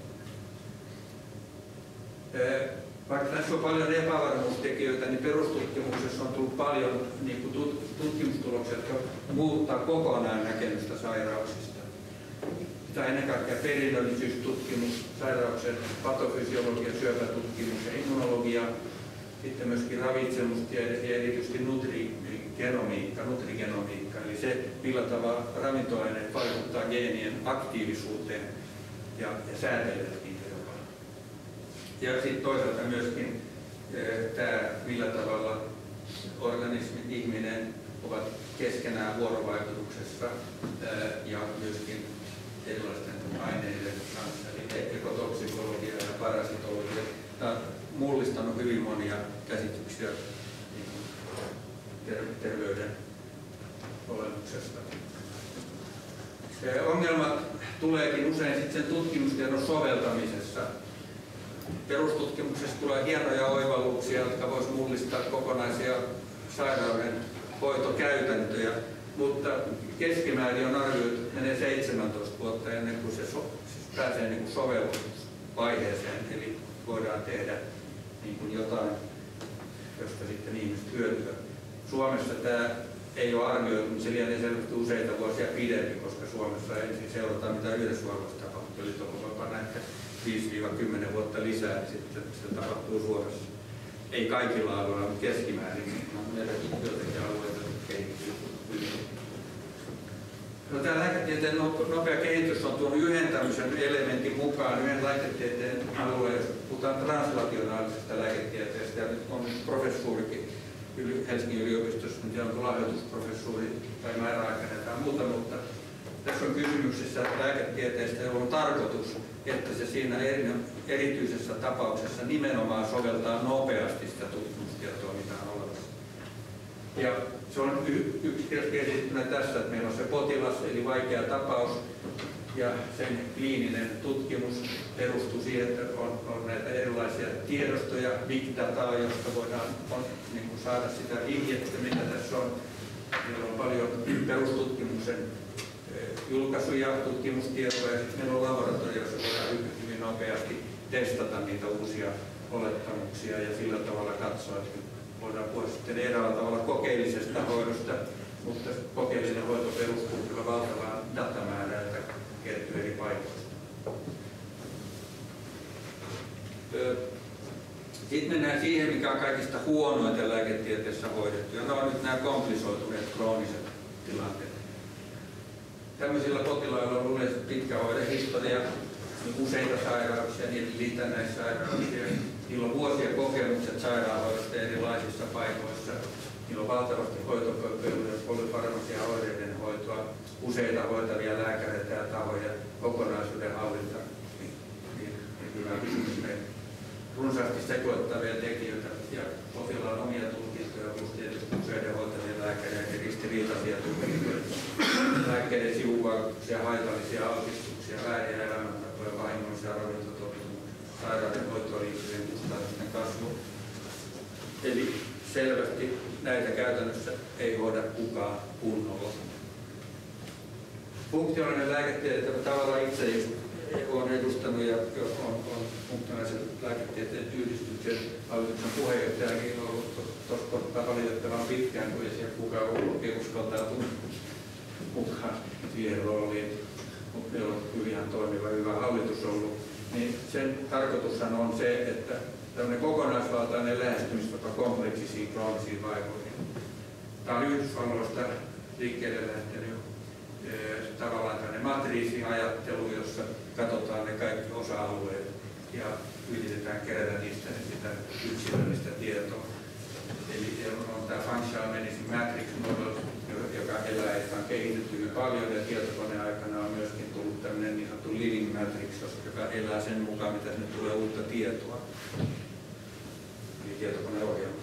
Vaikka tässä on paljon epävarmuustekijöitä, niin perustutkimuksessa on tullut paljon niin kuin tutkimustuloksia, jotka muuttaa kokonaan näkemystä sairauksista. Tämä ennen kaikkea perinnöllisyystutkimus, sairauksien patofysiologia, syöpätutkimus ja immunologia, sitten myöskin ravitsemustiede ja erityisesti nutrigenomiikka, nutrigenomiikka, eli se, millä tavalla ravintoaineet vaikuttaa geenien aktiivisuuteen ja, ja säätelee niitä jopa. Ja sitten toisaalta myöskin tämä, millä tavalla organismit, ihminen ovat keskenään vuorovaikutuksessa ja myöskin erilaisten aineiden kanssa, eli ekotoksikologia ja parasitologia. Tämä on mullistanut hyvin monia käsityksiä terveyden olemuksesta. Ongelmat tuleekin usein sitten sen tutkimustiedon soveltamisessa. Perustutkimuksessa tulee hienoja oivalluksia, jotka voisivat mullistaa kokonaisia sairauden hoitokäytäntöjä, mutta keskimäärin on arvioitu, että menee seitsemäntoista vuotta ennen kuin se so, siis pääsee niin kuin sovellusvaiheeseen, eli voidaan tehdä niin kuin jotain, josta sitten ihmiset hyötyvät. Suomessa tämä ei ole arvioitu, mutta se lienee selvästi useita vuosia pidempi, koska Suomessa ensin seurataan mitä Yhdysvalloissa tapahtuu, eli tuolla ehkä viisi kymmenen vuotta lisää, niin sitten se tapahtuu Suomessa. Ei kaikilla alueilla, mutta keskimäärin meilläkin joitakin alueita kehittyy hyvin. No, tämä lääketieteen nopea kehitys on tuonut yhden tämmöisen elementin mukaan, yhden lääketieteen alueen, jos puhutaan translationaalisesta lääketieteestä, ja nyt on professuurikin Helsingin yliopistossa, en tiedä onko lahjoitusprofessuuri tai määräaikainen tai muuta, mutta tässä on kysymyksessä lääketieteestä, jolla on tarkoitus, että se siinä erityisessä tapauksessa nimenomaan soveltaa nopeasti sitä tutkimustietoa, mitä on olemassa. Ja se on yksinkertaisesti esittynä tässä, että meillä on se potilas, eli vaikea tapaus, ja sen kliininen tutkimus perustuu siihen, että on, on näitä erilaisia tiedostoja, big dataa, josta voidaan on, niin kuin saada sitä vihjettä, mitä tässä on. Meillä on paljon perustutkimuksen julkaisuja, tutkimustietoja, ja sitten meillä on laboratorio, jossa voidaan hyvin nopeasti testata niitä uusia olettamuksia ja sillä tavalla katsoa, että voidaan puhua sitten eräällä tavalla kokeellisesta hoidosta, mutta kokeellinen hoito perustuu kyllä valtavaan datamäärään, joka kertyy eri paikoista. Sitten mennään siihen, mikä on kaikista huonoita lääketieteessä hoidettu, ja ne on nyt nämä komplisoituneet krooniset tilanteet. Tämmöisillä potilailla on yleensä pitkä hoidehistoria, useita sairauksia, niiden liitännäissairauksia. Niillä on vuosia kokemukset sairaanhoidosta erilaisissa paikoissa. Niillä on valtavasti hoitokokeiluja, polyfarmasia oireiden hoitoa, useita hoitavia lääkäreitä ja tahoja, kokonaisuuden hallinta. Hyvä kysymys meille. Runsaasti sekoittavia tekijöitä ja potilaan omia tulkintoja, plus tietysti useiden hoitavien lääkäreiden ristiriitaisia tulkintoja, lääkkeiden sivuvaikutuksia, haitallisia altistuksia, vääriä elämäntapoja, vahingollisia ravintotottumuksia, sairauden hoitoon liittyvien kustannusten kasvu. Eli selvästi näitä käytännössä ei hoida kukaan kunnolla. Funktionaalinen lääketiede tavallaan itse olen edustanut ja on, on funktionaalisen lääketieteen yhdistyksen hallituksen puheenjohtajakin ollut tuossa kohtaa valitettavan pitkään, kun ei siellä kukaan oikein uskaltautunut mukaan siihen rooliin, mutta meillä on hyvin toimiva hyvä hallitus ollut. Niin sen tarkoitushan on se, että tämmöinen kokonaisvaltainen lähestymistapa kompleksisiin kroonisiin vaivoihin. Tämä on Yhdysvalloista liikkeelle lähtenyt tavallaan tämmöinen matriisiajattelu, jossa katsotaan ne kaikki osa-alueet ja yritetään kerätä niistä sitä yksilöllistä tietoa. Eli on tämä Functional Medicine Matrix Model, joka elää, että on kehitetty hyvin paljon, ja tietokoneen aikana on myöskin tullut tämmöinen niin sanottu Living Matrix, joka elää sen mukaan, mitä sinne tulee uutta tietoa. Eli tietokoneohjelma.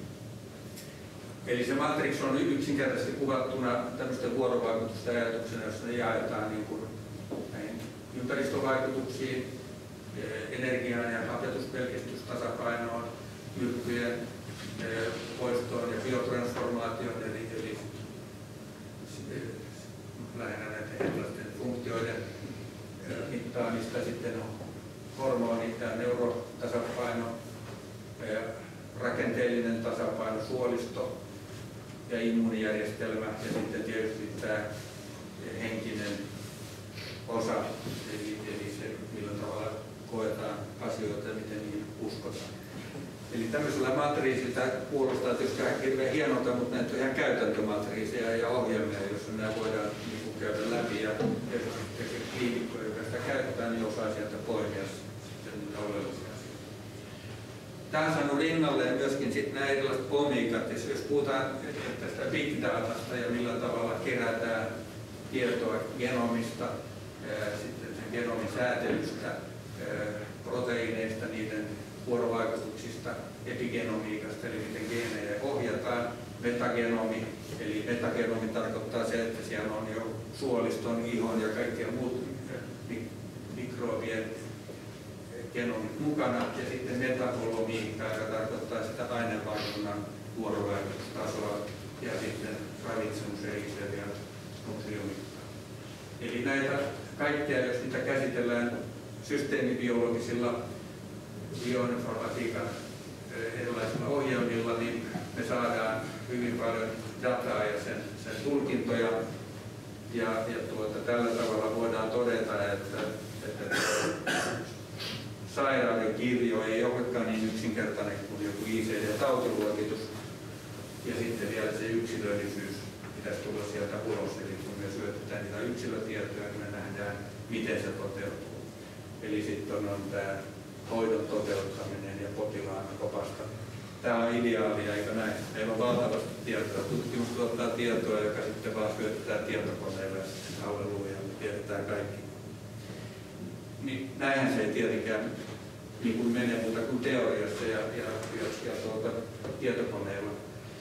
Eli se matrix on yksinkertaisesti kuvattuna tämmöisten vuorovaikutusten ajatuksena, jossa ne jaetaan niin kuin näihin ympäristövaikutuksiin, energiaan ja hapetuspelkistystasapainoon, myrkkyjen poistoon ja biotransformaatioon, eli, eli lähinnä näiden erilaisten funktioiden mittaamista, sitten on hormonit ja neurotasapaino, rakenteellinen tasapaino, suolisto ja immuunijärjestelmä ja sitten tietysti tämä henkinen osa, eli, eli se millä tavalla koetaan asioita ja miten niihin uskotaan. Eli tämmöisellä matriisilla kuulostaa tietysti ihan hirveän hienolta, mutta näitä on ihan käytäntömatriiseja ja ohjelmia, joissa nämä voidaan niin käydä läpi ja se kliinikko, joka sitä käyttää, niin osaa sieltä poimia sitten niitä oleellisia. Tämä on saanut rinnalleen myöskin sitten nämä erilaiset omiikat, jos puhutaan tästä big datasta ja millä tavalla kerätään tietoa genomista, sitten sen genomin säätelystä, proteiineista, niiden vuorovaikutuksista, epigenomiikasta, eli miten geenejä ohjataan, metagenomi, eli metagenomi tarkoittaa se, että siellä on jo suoliston, ihon ja kaikkien muut mikroobien genomit mukana, ja sitten metabolomiikka, joka tarkoittaa sitä aineenvaihdunnan vuorovaikutustasoa, ja sitten ravitsemusrekisteeriä ja nutriomiikkaa. Eli näitä kaikkea, jos niitä käsitellään systeemibiologisilla bioinformatiikan erilaisilla ohjelmilla, niin me saadaan hyvin paljon dataa ja sen, sen tulkintoja. Ja, ja tuota, tällä tavalla voidaan todeta, että, että sairauden kirjo ei olekaan niin yksinkertainen kuin joku I C D-tautiluokitus. Ja sitten vielä se yksilöllisyys pitäisi tulla sieltä ulos. Eli kun me syötetään niitä yksilötietoja, niin me nähdään, miten se toteutuu. Eli sitten on, on tämä hoidon toteuttaminen ja potilaan opastaminen. Tämä on ideaalia, eikö näin? Meillä on valtavasti tietoa. Tutkimus tuottaa tietoa, joka sitten vaan syötetään tietokoneelle ja sitten halleluja ja tiedetään kaikki. Niin näinhän se ei tietenkään niin kuin mene muuta kuin teoriassa ja, ja, ja, ja tuota, tietokoneella.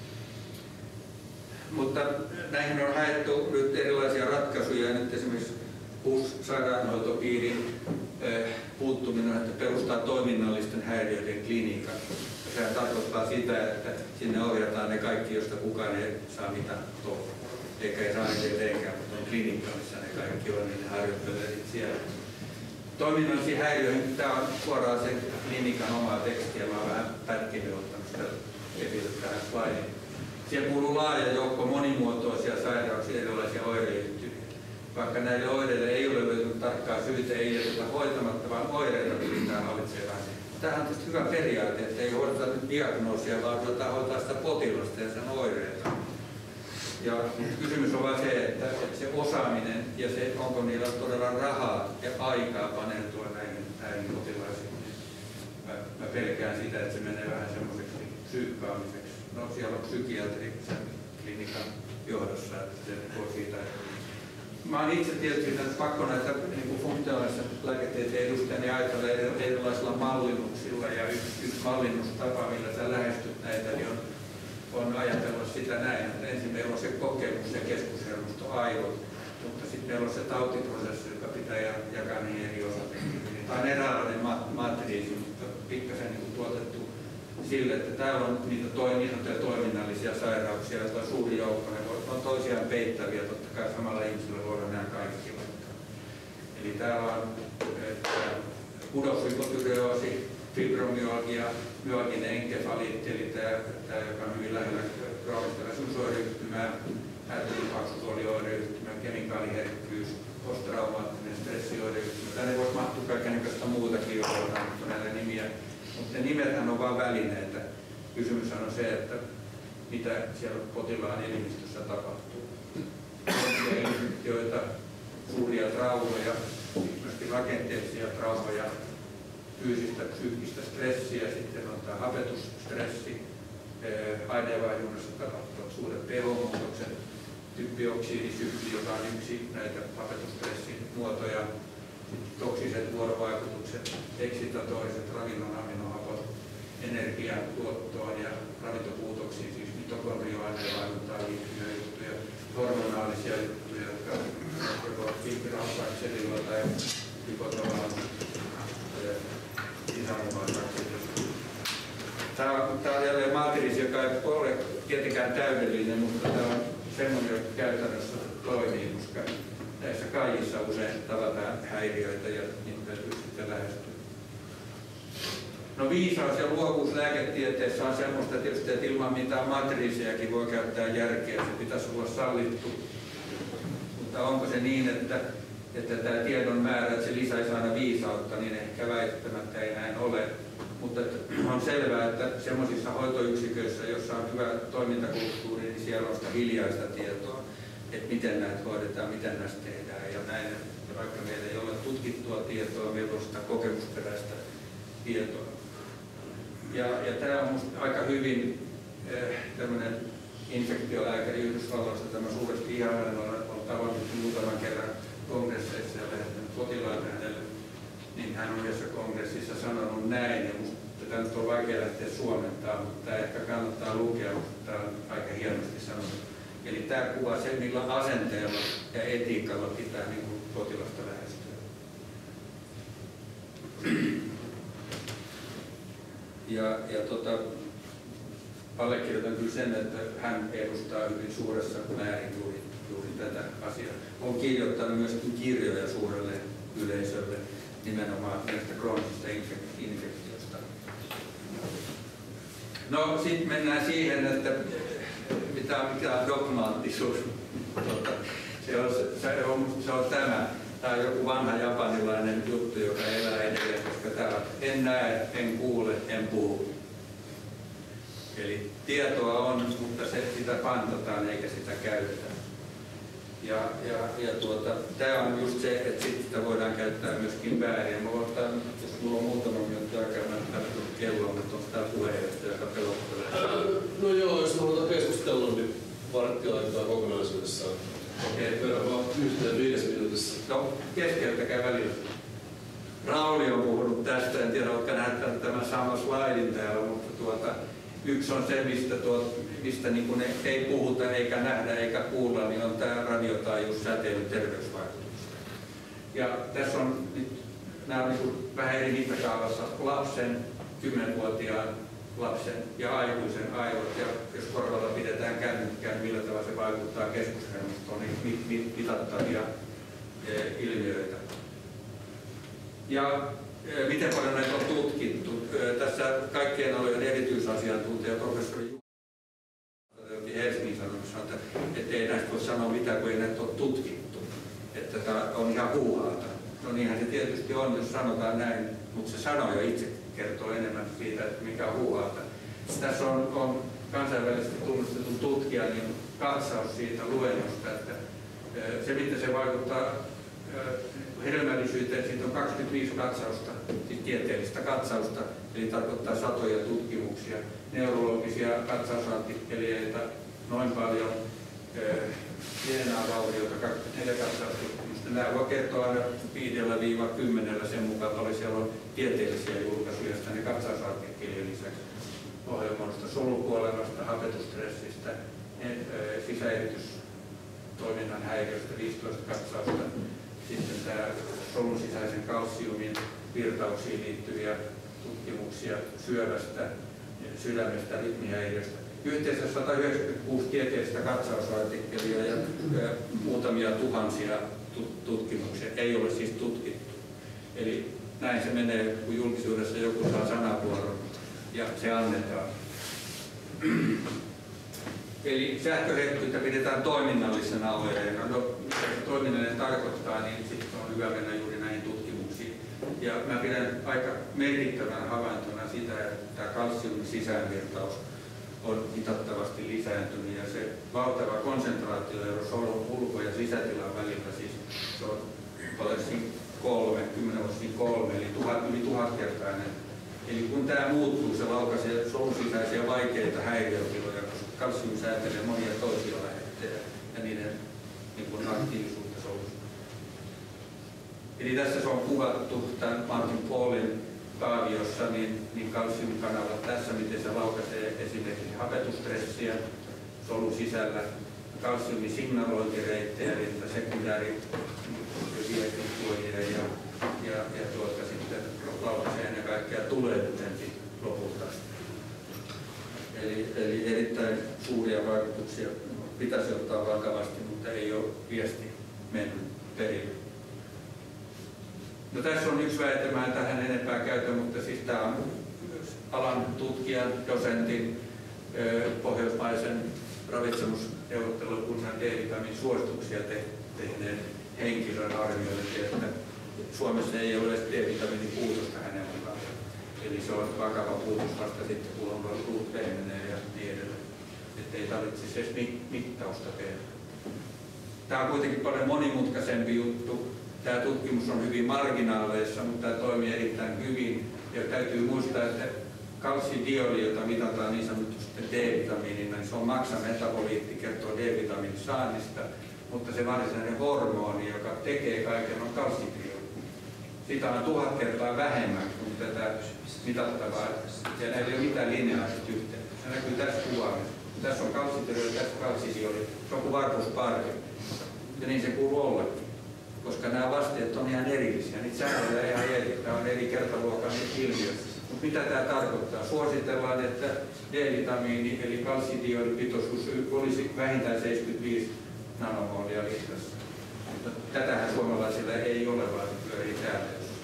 Mutta näihin on haettu nyt erilaisia ratkaisuja. Nyt esimerkiksi H U S-sairaanhoitopiirin puuttuminen, että perustaa toiminnallisten häiriöiden klinikan. Sehän tarkoittaa sitä, että sinne ohjataan ne kaikki, joista kukaan ei saa mitään toukoa. Eikä ei saa niitä eteenkään, mutta on klinikka, missä ne kaikki on, niin ne harjoittelee siellä. toiminnallisiin häiriöihin, tämä on suoraan sen klinikan omaa tekstiä, mä oon vähän pätkinyt ottanut sitä esille tähän slaidiin. Siellä kuuluu laaja joukko monimuotoisia sairauksia, erilaisia oireyhtymiä. Vaikka näille oireille ei ole löytynyt tarkkaa syytä, ei jätetä hoitamatta, vaan oireita pyritään hallitsemaan. Tämähän on tietysti hyvä periaate, että ei hoideta nyt diagnoosia, vaan ruvetaan hoitaa sitä potilasta ja sen oireita. Ja kysymys on vain se, että se osaaminen ja se, onko niillä todella rahaa ja aikaa paneutua näihin, näihin potilaisiin. Mä, mä pelkään sitä, että se menee vähän semmoiseksi psyykkaamiseksi. No siellä on psykiatri sen klinikan johdossa, että se voi siitä. Mä oon itse tietysti pakko näitä niin funktionaalisen lääketieteen edustajia ajatella erilaisilla mallinnuksilla, ja yksi, yksi mallinnustapa, millä sä lähestyt näitä, niin on, on ajatella sitä näin, että ensin meillä on se kokemus ja keskushermosto aivot, mutta sitten meillä on se tautiprosessi, joka pitää jakaa niihin eri osatekijöihin. Tämä on eräänlainen matriisi, mutta pikkasen niin tuotettu sille, että täällä on niitä toiminnallisia toiminnallisia sairauksia, joita on suuri joukko, ne on toisiaan peittäviä, totta kai samalla ihmisellä voidaan nämä kaikki vaikka. Eli täällä on pudoshypotyreoosi, fibromyalgia, myalginen enkefaliitti, eli tämä, tämä, joka on hyvin lähellä kroonista väsymysoireyhtymää, ärtylypaksutuolioireyhtymä, kemikaaliherkkyys, posttraumaattinen stressioireyhtymä. Tänne voisi mahtua kaikenlaista muutakin, jos otetaan näitä nimiä. Mutta ne nimethän on vain välineitä. Kysymys on se, että mitä siellä potilaan elimistössä tapahtuu. Infektioita, suuria traumoja, myöskin rakenteellisia traumoja, fyysistä, psyykkistä stressiä, sitten on tämä hapetusstressi, aineenvaihdunnossa tapahtuvat suuret pH-muutokset, typpioksidisykli, joka on yksi näitä hapetustressin muotoja, toksiset vuorovaikutukset, eksitatoriset ravinnon aminohapot, energian tuottoon ja ravintopuutoksiin, siis mitokondrioaineenvaihduntaan liittyviä juttuja, hormonaalisia juttuja, jotka joko fibrilaaksellilla tai hypotromaan sisämuvaisakselilla. Tämä on, tämä on jälleen matriisi, joka ei ole tietenkään täydellinen, mutta tämä on semmoinen, joka käytännössä toimii, koska näissä kaikissa usein tavataan häiriöitä ja niitä täytyy sitten lähestyä. No viisaus ja luovuus lääketieteessä on semmoista tietysti, että ilman mitään matriisejakin voi käyttää järkeä, se pitäisi olla sallittu. Mutta onko se niin, että, että tämä tiedon määrä, että se lisäisi aina viisautta, niin ehkä väittämättä ei näin ole. Mutta on selvää, että semmoisissa hoitoyksiköissä, joissa on hyvä toimintakulttuuri, niin siellä on sitä hiljaista tietoa, että miten näitä hoidetaan, miten näistä tehdään ja näin. Ja vaikka meillä ei ole tutkittua tietoa, meillä on sitä kokemusperäistä tietoa. Ja, ja tämä on minusta aika hyvin eh, tämmöinen infektiolääkäri Yhdysvalloista, tämä suuresti ihanainen, on, on tavannut muutaman kerran kongresseissa ja lähettänyt potilaita hänelle. Niin hän on yhdessä kongressissa sanonut näin, ja minusta tätä nyt on vaikea lähteä suomentamaan, mutta tämä ehkä kannattaa lukea, mutta tämä on aika hienosti sanonut. Eli tämä kuvaa se, millä asenteella ja etiikalla pitää niin kuin potilasta lähestyä. Ja, ja tota, allekirjoitan kyllä sen, että hän edustaa hyvin suuressa määrin juuri, juuri tätä asiaa. On kirjoittanut myöskin kirjoja suurelle yleisölle nimenomaan näistä kroonisista infektioista. No sitten mennään siihen, että mitä on, mikä on dogmaattisuus. Tuota, se, on, se, on, se on tämä. Tämä on joku vanha japanilainen juttu, joka elää edelleen, koska täällä en näe, en kuule, en puhu. Eli tietoa on, mutta se, sitä pantataan eikä sitä käytetä. Ja, ja, ja tuota, tämä on just se, että sit sitä voidaan käyttää myöskin väärin. Mä otan, jos mulla on muutama minuutti aikaa, mä en tarvitse kelloa, mutta on tämä puheenjohtaja, joka pelottelee. No joo, jos halutaan keskustella, niin vartti aikaa kokonaisuudessaan. Okei, okay. Vaan yhteen viides minuutissa. No, keskeyttäkää välillä. Rauli on puhunut tästä, en tiedä, oletko nähtänyt tämän saman slaidin täällä, mutta tuota, yksi on se, mistä, tuot, mistä niin kuin ei puhuta eikä nähdä eikä kuulla, niin on tämä radiotaajuussäteilyn terveysvaikutukset. Ja tässä on nyt, nämä on niin kuin vähän eri mittakaavassa lapsen, kymmenvuotiaan lapsen ja aikuisen aivot. Ja jos korvalla pidetään kännykkää, niin millä tavalla se vaikuttaa keskushermostoon, niin mit, mit, mitattavia e, ilmiöitä. Ja miten paljon näitä on tutkittu? Tässä kaikkien alojen erityisasiantuntija professori Helsingin Sanomissa sanoi, että ei näistä voi sanoa mitään, kun ei näitä ole tutkittu. Että tämä on ihan huuhaata. No niinhän se tietysti on, jos sanotaan näin, mutta se sanoja itse kertoo enemmän siitä, että mikä on huuhaata. Tässä on, on kansainvälisesti tunnustetun tutkijan niin katsaus siitä luennosta, että se miten se vaikuttaa hedelmällisyyteen, siitä on kaksikymmentäviisi katsausta, siis tieteellistä katsausta, eli tarkoittaa satoja tutkimuksia, neurologisia katsausartikkeleita, noin paljon, D N A-vaurioita, kaksikymmentäneljä katsaustutkimusta. Nämä voi kertoa aina viidellä viiva kymmenellä sen mukaan, paljon siellä on tieteellisiä julkaisuja, ne katsausartikkelien lisäksi ohjelmoista, solukuolemasta, hapetusstressistä, sisäeritystoiminnan häiriöstä, viisitoista katsausta. Sitten tämä solun sisäisen kalsiumin virtauksiin liittyviä tutkimuksia syövästä, sydämestä, rytmihäiriöstä. Yhteensä sata yhdeksänkymmentäkuusi tieteellistä katsausartikkelia ja muutamia tuhansia tutkimuksia. Ei ole siis tutkittu. Eli näin se menee, kun julkisuudessa joku saa sanavuoron ja se annetaan. Eli sähköherkkyyttä pidetään toiminnallisena oireena. No, mitä se toiminnallinen tarkoittaa, niin sitten on hyvä mennä juuri näihin tutkimuksiin. Ja mä pidän aika merkittävän havaintona sitä, että tämä kalsiumin sisäänvirtaus on mitattavasti lisääntynyt ja se valtava konsentraatioero solun ulko- ja sisätilan välillä, siis se on olesin kolme, kymmenen olesin kolme, eli tuhat, yli tuhatkertainen. Eli kun tämä muuttuu, se laukaisee solun sisäisiä vaikeita häiriötiloja, koska kalsium säätelee monia toisia lähetteitä ja niiden niin kuin aktiivisuutta solussa. Eli tässä se on kuvattu tämän Martin Paulin kaaviossa, niin, niin kalsiumkanavat tässä, miten se laukaisee esimerkiksi hapetusstressiä solun sisällä, kalsiumin signalointireittejä, eli sekundääriviestintuojia ja, ja, ja tuota, sitten laukaisee ennen kaikkea tulehduksen lopulta. Eli, eli erittäin suuria vaikutuksia pitäisi ottaa vakavasti, mutta ei ole viesti mennyt perille. No, tässä on yksi väite, mä en tähän enempää käytä, mutta siis tämä on alan tutkijan, dosentin, pohjoismaisen ravitsemusneuvottelukunnan D-vitamiin suosituksia te tehneen henkilön arviointi, että Suomessa ei ole edes D-vitamiinin puutosta hänen mukaan. Eli se on vakava puutos vasta sitten, kun on luut pehmenee ja niin edelleen. Että ei tarvitsisi edes mittausta tehdä. Tämä on kuitenkin paljon monimutkaisempi juttu. Tämä tutkimus on hyvin marginaaleissa, mutta tämä toimii erittäin hyvin. Ja täytyy muistaa, että kalsidioli, jota mitataan niin sanotusti D-vitamiinina, niin se on maksametaboliitti, kertoo D-vitamiinin saannista, mutta se varsinainen hormoni, joka tekee kaiken, on kalsitrioli. Sitä on tuhat kertaa vähemmän kuin tätä mitattavaa. Siellä ei ole mitään lineaarista yhteyttä. Se näkyy tässä kuvassa. Tässä on kalsitrioli, tässä kalsidioli. Se on kuin varpusparvi. Ja niin se kuuluu ollakin. Koska nämä vasteet on ihan erillisiä, niitä säännöllä ihan eri. Tämä on eri kertaluokan ilmiö. Mutta mitä tämä tarkoittaa? Suositellaan, että D-vitamiini eli kalsidiolipitoisuus olisi vähintään seitsemänkymmentäviisi nanomolia litrassa. Mutta tätähän suomalaisilla ei ole, vaan pyörii täällä.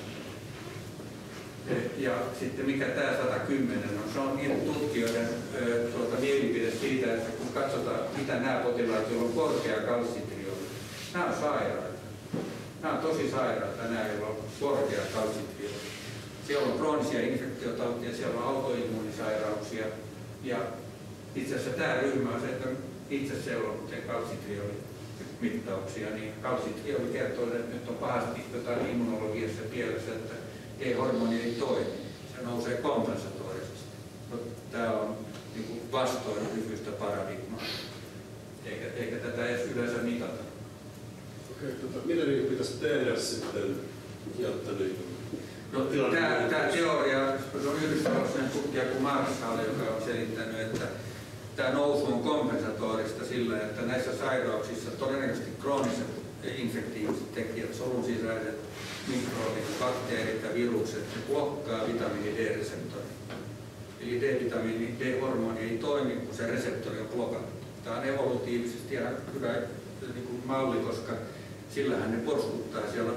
Ja sitten mikä tämä sata kymmenen on? Se on niiden tutkijoiden tuota, mielipide siitä, että kun katsotaan, mitä nämä potilaat, joilla on korkea kalsitrioli, nämä on sairaita. Nämä on tosi sairaita, nämä, joilla on korkea kalsitrioli. Siellä on kroonisia infektiotautia, siellä on autoimmuunisairauksia. Ja itse asiassa tämä ryhmä on se, että itse seuraan kalsitriolimittauksia, niin kalsitrioli kertoo, että nyt on pahasti jotain immunologiassa pielessä, että G-hormoni ei toimi. Se nousee kompensatorisesti. No, tämä on niin kuin vastoin nykyistä paradigmaa, eikä, eikä tätä edes yleensä mitata. Okei, tota, mitä niin pitäisi tehdä sitten, jotta niin? No, tämä, tämä teoria, se on yhdysvalloinen tutkija kuin Marshall, joka on selittänyt, että tämä nousu on kompensatorista sillä, että näissä sairauksissa todennäköisesti krooniset infektiiviset tekijät, solun sisäiset mikrobit, bakteerit ja virukset, ne blokkaa vitamiini D-reseptoria. Eli D-vitamiini, D-hormoni ei toimi, kun se reseptori on blokattu. Tämä on evolutiivisesti ihan hyvä niin kuin malli, koska sillähän ne porskuttaa siellä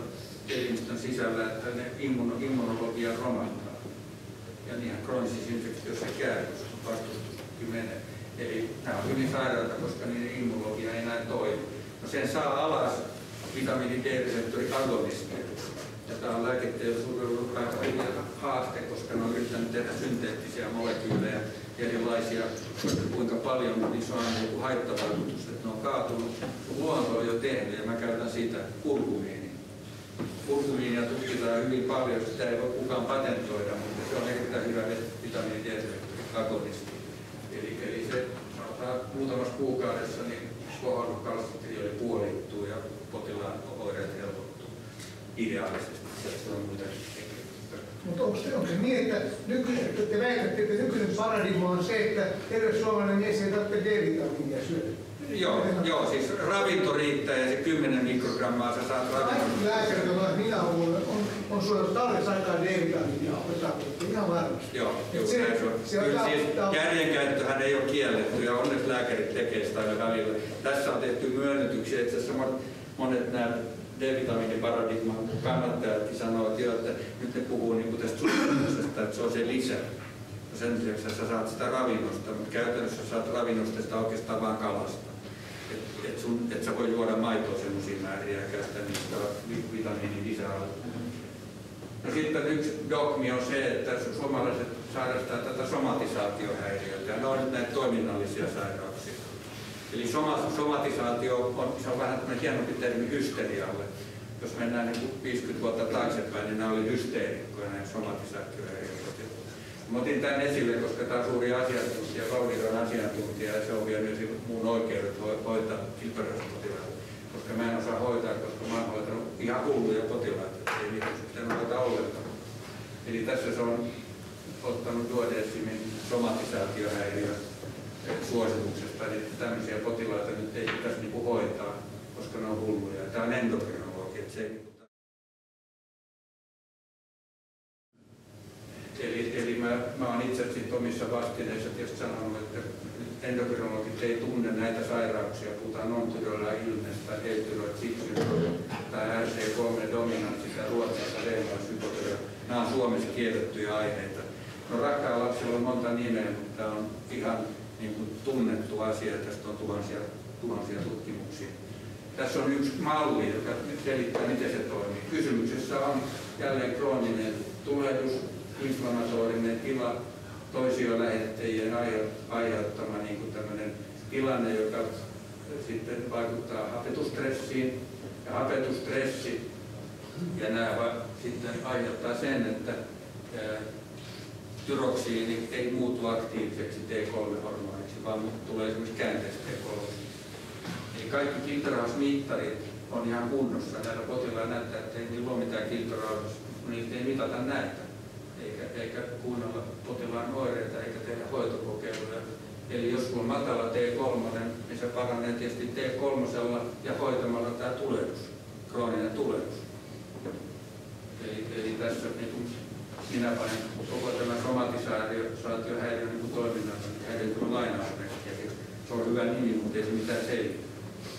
elimistön sisällä, että ne immuno, immunologia romahtaa. Ja niinhän kroonisissa infektioissa käy, koska vastustuskin menee. Eli nämä on hyvin sairaita, koska niiden immunologia ei enää toimi. No sen saa alas vitamiini D-reseptori agonisteja. Ja tämä on lääketeollisuudella aika hyvä haaste, koska ne on yrittänyt tehdä synteettisiä molekyylejä erilaisia, koska kuinka paljon niissä on aina joku haittavaikutus, että ne on kaatunut. Luonto on jo tehnyt ja mä käytän siitä kurkumiinia. Kurkumiinia tutkitaan hyvin paljon, sitä ei voi kukaan patentoida, mutta se on erittäin hyvä vitamiini D-reseptori agonisti. Eli, eli se muutamassa kuukaudessa niin kohonnut kalsitrioli puolittuu ja potilaan oireet helpottuu ideaalisesti. Se on muuten. Mutta onko se, onko se niin, että nykyinen, te väitätte, että nykyinen paradigma on se, että terve suomalainen mies ei tarvitse D-vitamiinia syödä? Joo, joo, siis ravinto riittää ja se kymmenen mikrogrammaa sä saat ravintoa. Kaikki lääkärit, joilla minä olen, on, on sulla tarvitse aikaa D-vitamiinia, ihan varmasti. Joo, just se, näin se on. Se Kyllä on siis ta- järjenkäyttöhän ei ole kielletty ja onneksi lääkärit tekee sitä aina välillä. Tässä on tehty myönnytyksiä, itse asiassa monet nämä D-vitamiiniparadigman kannattajatkin sanoo, että, jo, että nyt ne puhuu niin kuin tästä suosituksesta, että se on se lisä. Ja sen lisäksi sä saat sitä ravinnosta, mutta käytännössä saat ravinnosta sitä oikeastaan vaan kalasta. Että et et sä voi juoda maitoa semmoisia määriä ja käyttää niistä vitamiinin lisäaineita. No sitten yksi dogmi on se, että suomalaiset sairastaa tätä somatisaatiohäiriötä ja ne on nyt näitä toiminnallisia sairauksia. Eli soma, somatisaatio on, se on vähän tämmöinen hienompi termi hysterialle. Jos mennään niin viisikymmentä vuotta taaksepäin, niin nämä oli hysteerikkoja, näin somatisaatiohäiriöt. Mä otin tämän esille, koska tämä on suuri asiantuntija, Valviran asiantuntija, ja se on vienyt muun oikeudet hoitaa kilperäispotilaita. Koska mä en osaa hoitaa, koska mä oon hoitanut ihan hulluja potilaita, ei niitä pitänyt hoitaa ollenkaan. Eli tässä se on ottanut duodecimin somatisaatiohäiriö suosituksesta, eli tämmöisiä potilaita nyt ei pitäisi niinku hoitaa, koska ne on hulluja. Tämä on endokrinologi, että se ei niinku... Eli, eli mä, mä oon itse sitten omissa vastineissa tietysti sanonut, että endokrinologit ei tunne näitä sairauksia, puhutaan non-tyroilla-ilmestä, ei-tyroid-syndrooma tai R C kolme dominanssi tai Ruotsissa reumatoid-hypotyreoida. Nämä on Suomessa kiellettyjä aiheita. No rakkaalla lapsilla on monta nimeä, mutta tämä on ihan niin kuin tunnettu asia, tästä on tuhansia, tuhansia tutkimuksia. Tässä on yksi malli, joka selittää, miten se toimii. Kysymyksessä on jälleen krooninen tulehdus, inflammatorinen tila, toisiolähettäjien aiheuttama niin kuin tämmöinen tilanne, joka sitten vaikuttaa hapetusstressiin. Ja hapetustressi ja nämä sitten aiheuttaa sen, että tyroksiini ei muutu aktiiviseksi T kolme hormoniksi, vaan tulee esimerkiksi käänteistä T kolme. Eli kaikki kiltorauhasmittarit on ihan kunnossa. Näillä potilailla näyttää, että ei niillä ole mitään kiltorauhas, kun niitä ei mitata näitä. Eikä, eikä kuunnella potilaan oireita eikä tehdä hoitokokeiluja. Eli jos sulla on matala T kolme, niin se paranee tietysti T kolme ja hoitamalla tämä tulehdus, krooninen tulehdus. Eli, eli tässä niin minä panen koko tämän somatisaatiohäiriön niin toiminnan häiriötön lainausmerkkiä. Se on hyvä nimi, mutta ei se mitään selitä.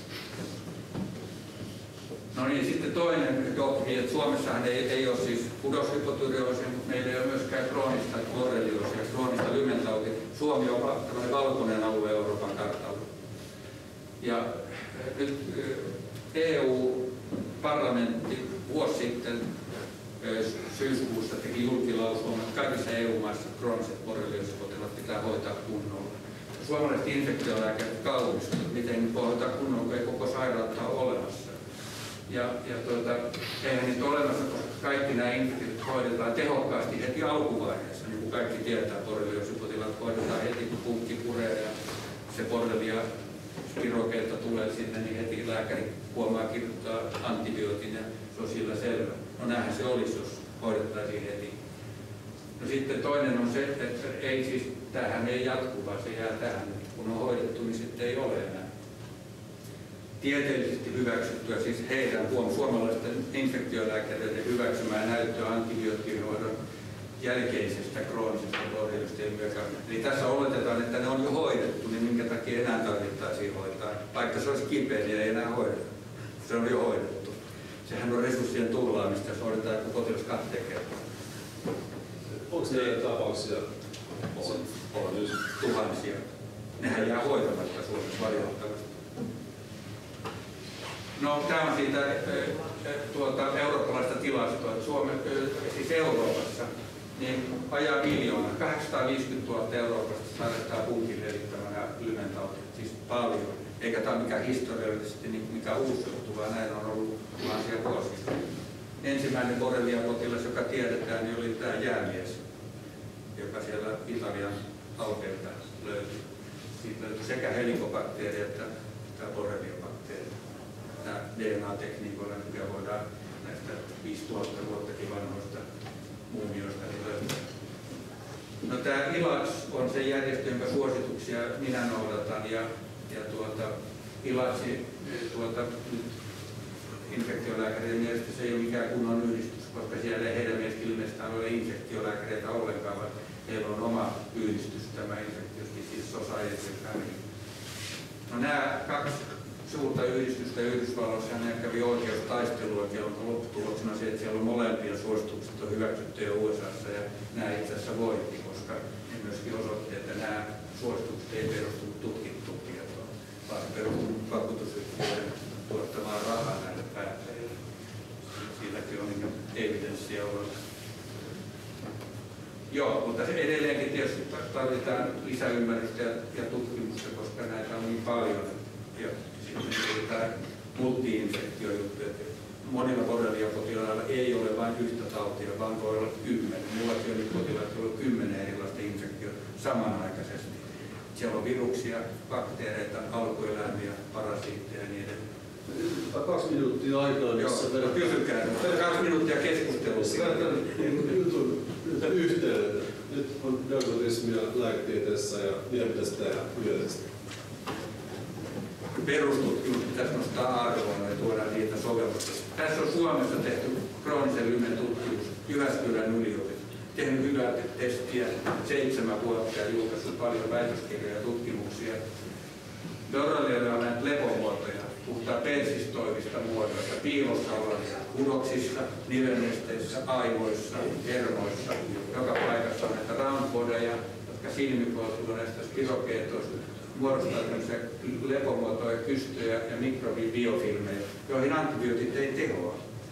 No niin, sitten toinen dogmi, että Suomessahan ei, ei ole siis kudoshypotyreoosia, mutta meillä ei ole myöskään kroonista borrelioosia, kroonista lymentautia. Suomi on tämmöinen valkoinen alue Euroopan kartalla. Ja nyt E U-parlamentti vuosi sitten syyskuussa teki julkilausuman, että kaikissa E U-maissa krooniset borrelioosipotilaat pitää hoitaa kunnolla. Suomalaiset infektiolääkärit kauhistuvat, miten nyt voi hoitaa kunnolla, kun ei koko sairautta ole olemassa. Ja, ja tuota, eihän niitä ole olemassa, koska kaikki nämä infektiot hoidetaan tehokkaasti heti alkuvaiheessa. Niin kuin kaikki tietää, borrelioosipotilaat hoidetaan heti, kun punkki puree ja se borrelia spirokeilta tulee sinne, niin heti lääkäri huomaa kirjoittaa antibiootin ja se on sillä selvä. No näinhän se olisi, jos hoidettaisiin heti. No sitten toinen on se, että ei siis, tämähän ei jatku, vaan se jää tähän. Kun on hoidettu, niin sitten ei ole enää. Tieteellisesti hyväksyttyä, siis heidän huom, suomalaisten infektiolääkäreiden hyväksymää näyttöä antibioottihoidon jälkeisestä kroonisesta borreliosta ilmiöstä. Eli tässä oletetaan, että ne on jo hoidettu, niin minkä takia enää tarvittaisiin hoitaa. Vaikka se olisi kipeä, niin ei enää hoideta. Se on jo hoidettu. sehän on resurssien tuhlaamista, jos hoidetaan joku potilas kahteen kertaan. Onko näitä tapauksia? On, on just tuhansia. Nehän jää hoitamatta Suomessa valitettavasti. No, tämä on siitä tuota, eurooppalaista tilastoa, että Suomen, siis Euroopassa niin vajaa miljoona, kahdeksansataaviisikymmentätuhatta Euroopasta sairastaa punkin levittämänä lymentautia, siis paljon. Eikä tämä ole mikään historiallisesti niin mikään uusi juttu, vaan näin on ollut tuhansia vuosia. Ensimmäinen borreliapotilas, joka tiedetään, niin oli tämä jäämies, joka siellä Italian alpeilta löytyi. Siitä löytyi sekä helikobakteeri että tämä borreliabakteeri. Nämä D N A-tekniikoilla, mikä voidaan näistä viisituhatta vuottakin vanhoista muumioista niin löytää. No, tämä I L A C on se järjestö, jonka suosituksia minä noudatan. Ja, ja tuota, I L A C, tuota, infektiolääkäreiden mielestä se ei ole mikään kunnon yhdistys, koska siellä ei heidän mielestä ilmeisesti ole infektiolääkäreitä ollenkaan, vaan heillä on oma yhdistys, tämä Infectious Disease Society. No, nämä kaksi suurta yhdistystä Yhdysvalloissa ja kävi oikeustaistelua, ja on lopputuloksena se, että siellä on molempia suositukset on hyväksytty jo U S A:ssa, ja nämä itse asiassa voitti, koska ne myöskin osoitti, että nämä suositukset ei perustu tutkittuun tietoon, vaan se perustuu vakuutusyhtiöiden tuottamaan rahaa näille päättäjille. Silläkin on niin evidenssiä ollut. Joo, mutta edelleenkin tietysti tarvitaan lisäymmärrystä ja tutkimusta, koska näitä on niin paljon. Ja sitten tämä multi-infektiojuttu, että monilla borreliapotilailla ei ole vain yhtä tautia, vaan voi olla kymmenen. Mullakin on nyt potilaat, joilla on kymmenen erilaista infektiota samanaikaisesti. Siellä on viruksia, bakteereita, alkueläimiä, parasiitteja ja niin edelleen. Kaksi minuuttia aikaa, jossa verran. Kysykää. Kaksi minuuttia keskustelua. Jutun yhteen. Nyt on dermatismia lääketieteessä ja mitä pitäisi tehdä yleisesti? Perustutkimus pitäisi nostaa arvoon ja tuoda niitä sovellusta. Tässä on Suomessa tehty kroonisen lymen tutkimus Jyväskylän yliopistossa. Tehnyt hyvää testiä seitsemän vuotta ja julkaissut paljon väitöskirjoja ja tutkimuksia. Borrelialla on näitä lepomuotoja, puhutaan persistoivista muodoista, piilossa olevissa, kudoksissa, nivelnesteissä, aivoissa, hermoissa. Joka paikassa on näitä roundbodeja, jotka silmikoituu näistä spirokeetoista, muodostaa tämmöisiä lepomuotoja, kystöjä ja mikrobibiofilmejä, joihin antibiootit ei tehoa.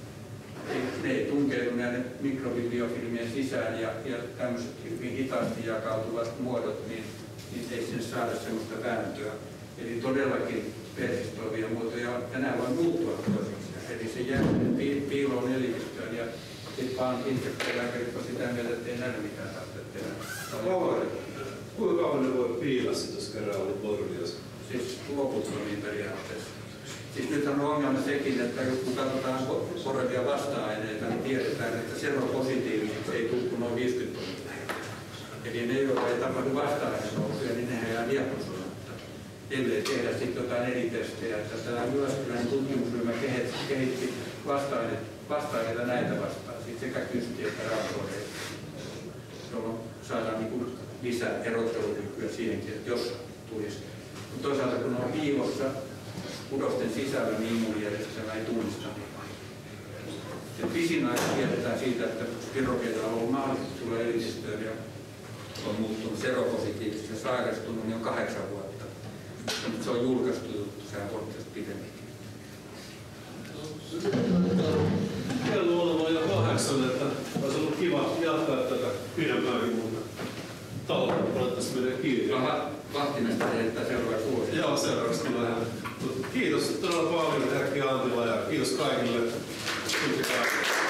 Ne ei tunkeudu näiden mikrobibiofilmien sisään ja, ja tämmöiset hyvin hitaasti jakautuvat muodot, niin, niin ei sinne saada semmoista vääntöä. Eli todellakin persistoivia muotoja on, ja nämä voi muuttua toisiksi. Eli se jää piiloon elimistöön ja sitten vaan infektiolääkärit on sitä mieltä, että ei näillä mitään tarvitse tehdä. Kuinka kauan ne voi piilaa sit, jos kerran ollut borreliassa? Siis loputtomiin periaatteessa. Siis nythän on ongelma sekin, että kun katsotaan borrelia vasta-aineita, niin tiedetään, että seropositiivisiksi ei tule kuin noin viisikymmentä prosenttia. Eli ne, joilla ei tapahdu vasta-ainenousuja, niin nehän jää diagnosoimatta. Ellei tehdä sitten jotain eri testejä. Tämä Jyväskylän tutkimusryhmä kehitti vasta-aineita näitä vastaan, siis sekä kystiä että rauhoideita, jolloin saadaan niin lisää erottelukykyä siihenkin, että jos tulisi. Mutta toisaalta kun on piilossa kudosten sisällä, niin immuunijärjestelmä ei tunnista. Pisin aika tiedetään siitä, että spirokeita on ollut mahdollisesti tulla elimistöön ja on muuttunut seropositiivisesti ja sairastunut, niin on kahdeksan vuotta. Mutta se on julkaistu juttu, sehän on tästä pidemminkin. Kello on ollut jo kahdeksan, että olisi ollut kiva jatkaa tätä pidempäänkin, mutta taloutta olettaisiin menee kiinni. Vahtimesta heittää seuraavaksi vuosi. Joo, seuraavaksi tulee. Kiitos todella paljon Erkki Antila ja kiitos kaikille. Kiitos kaikille.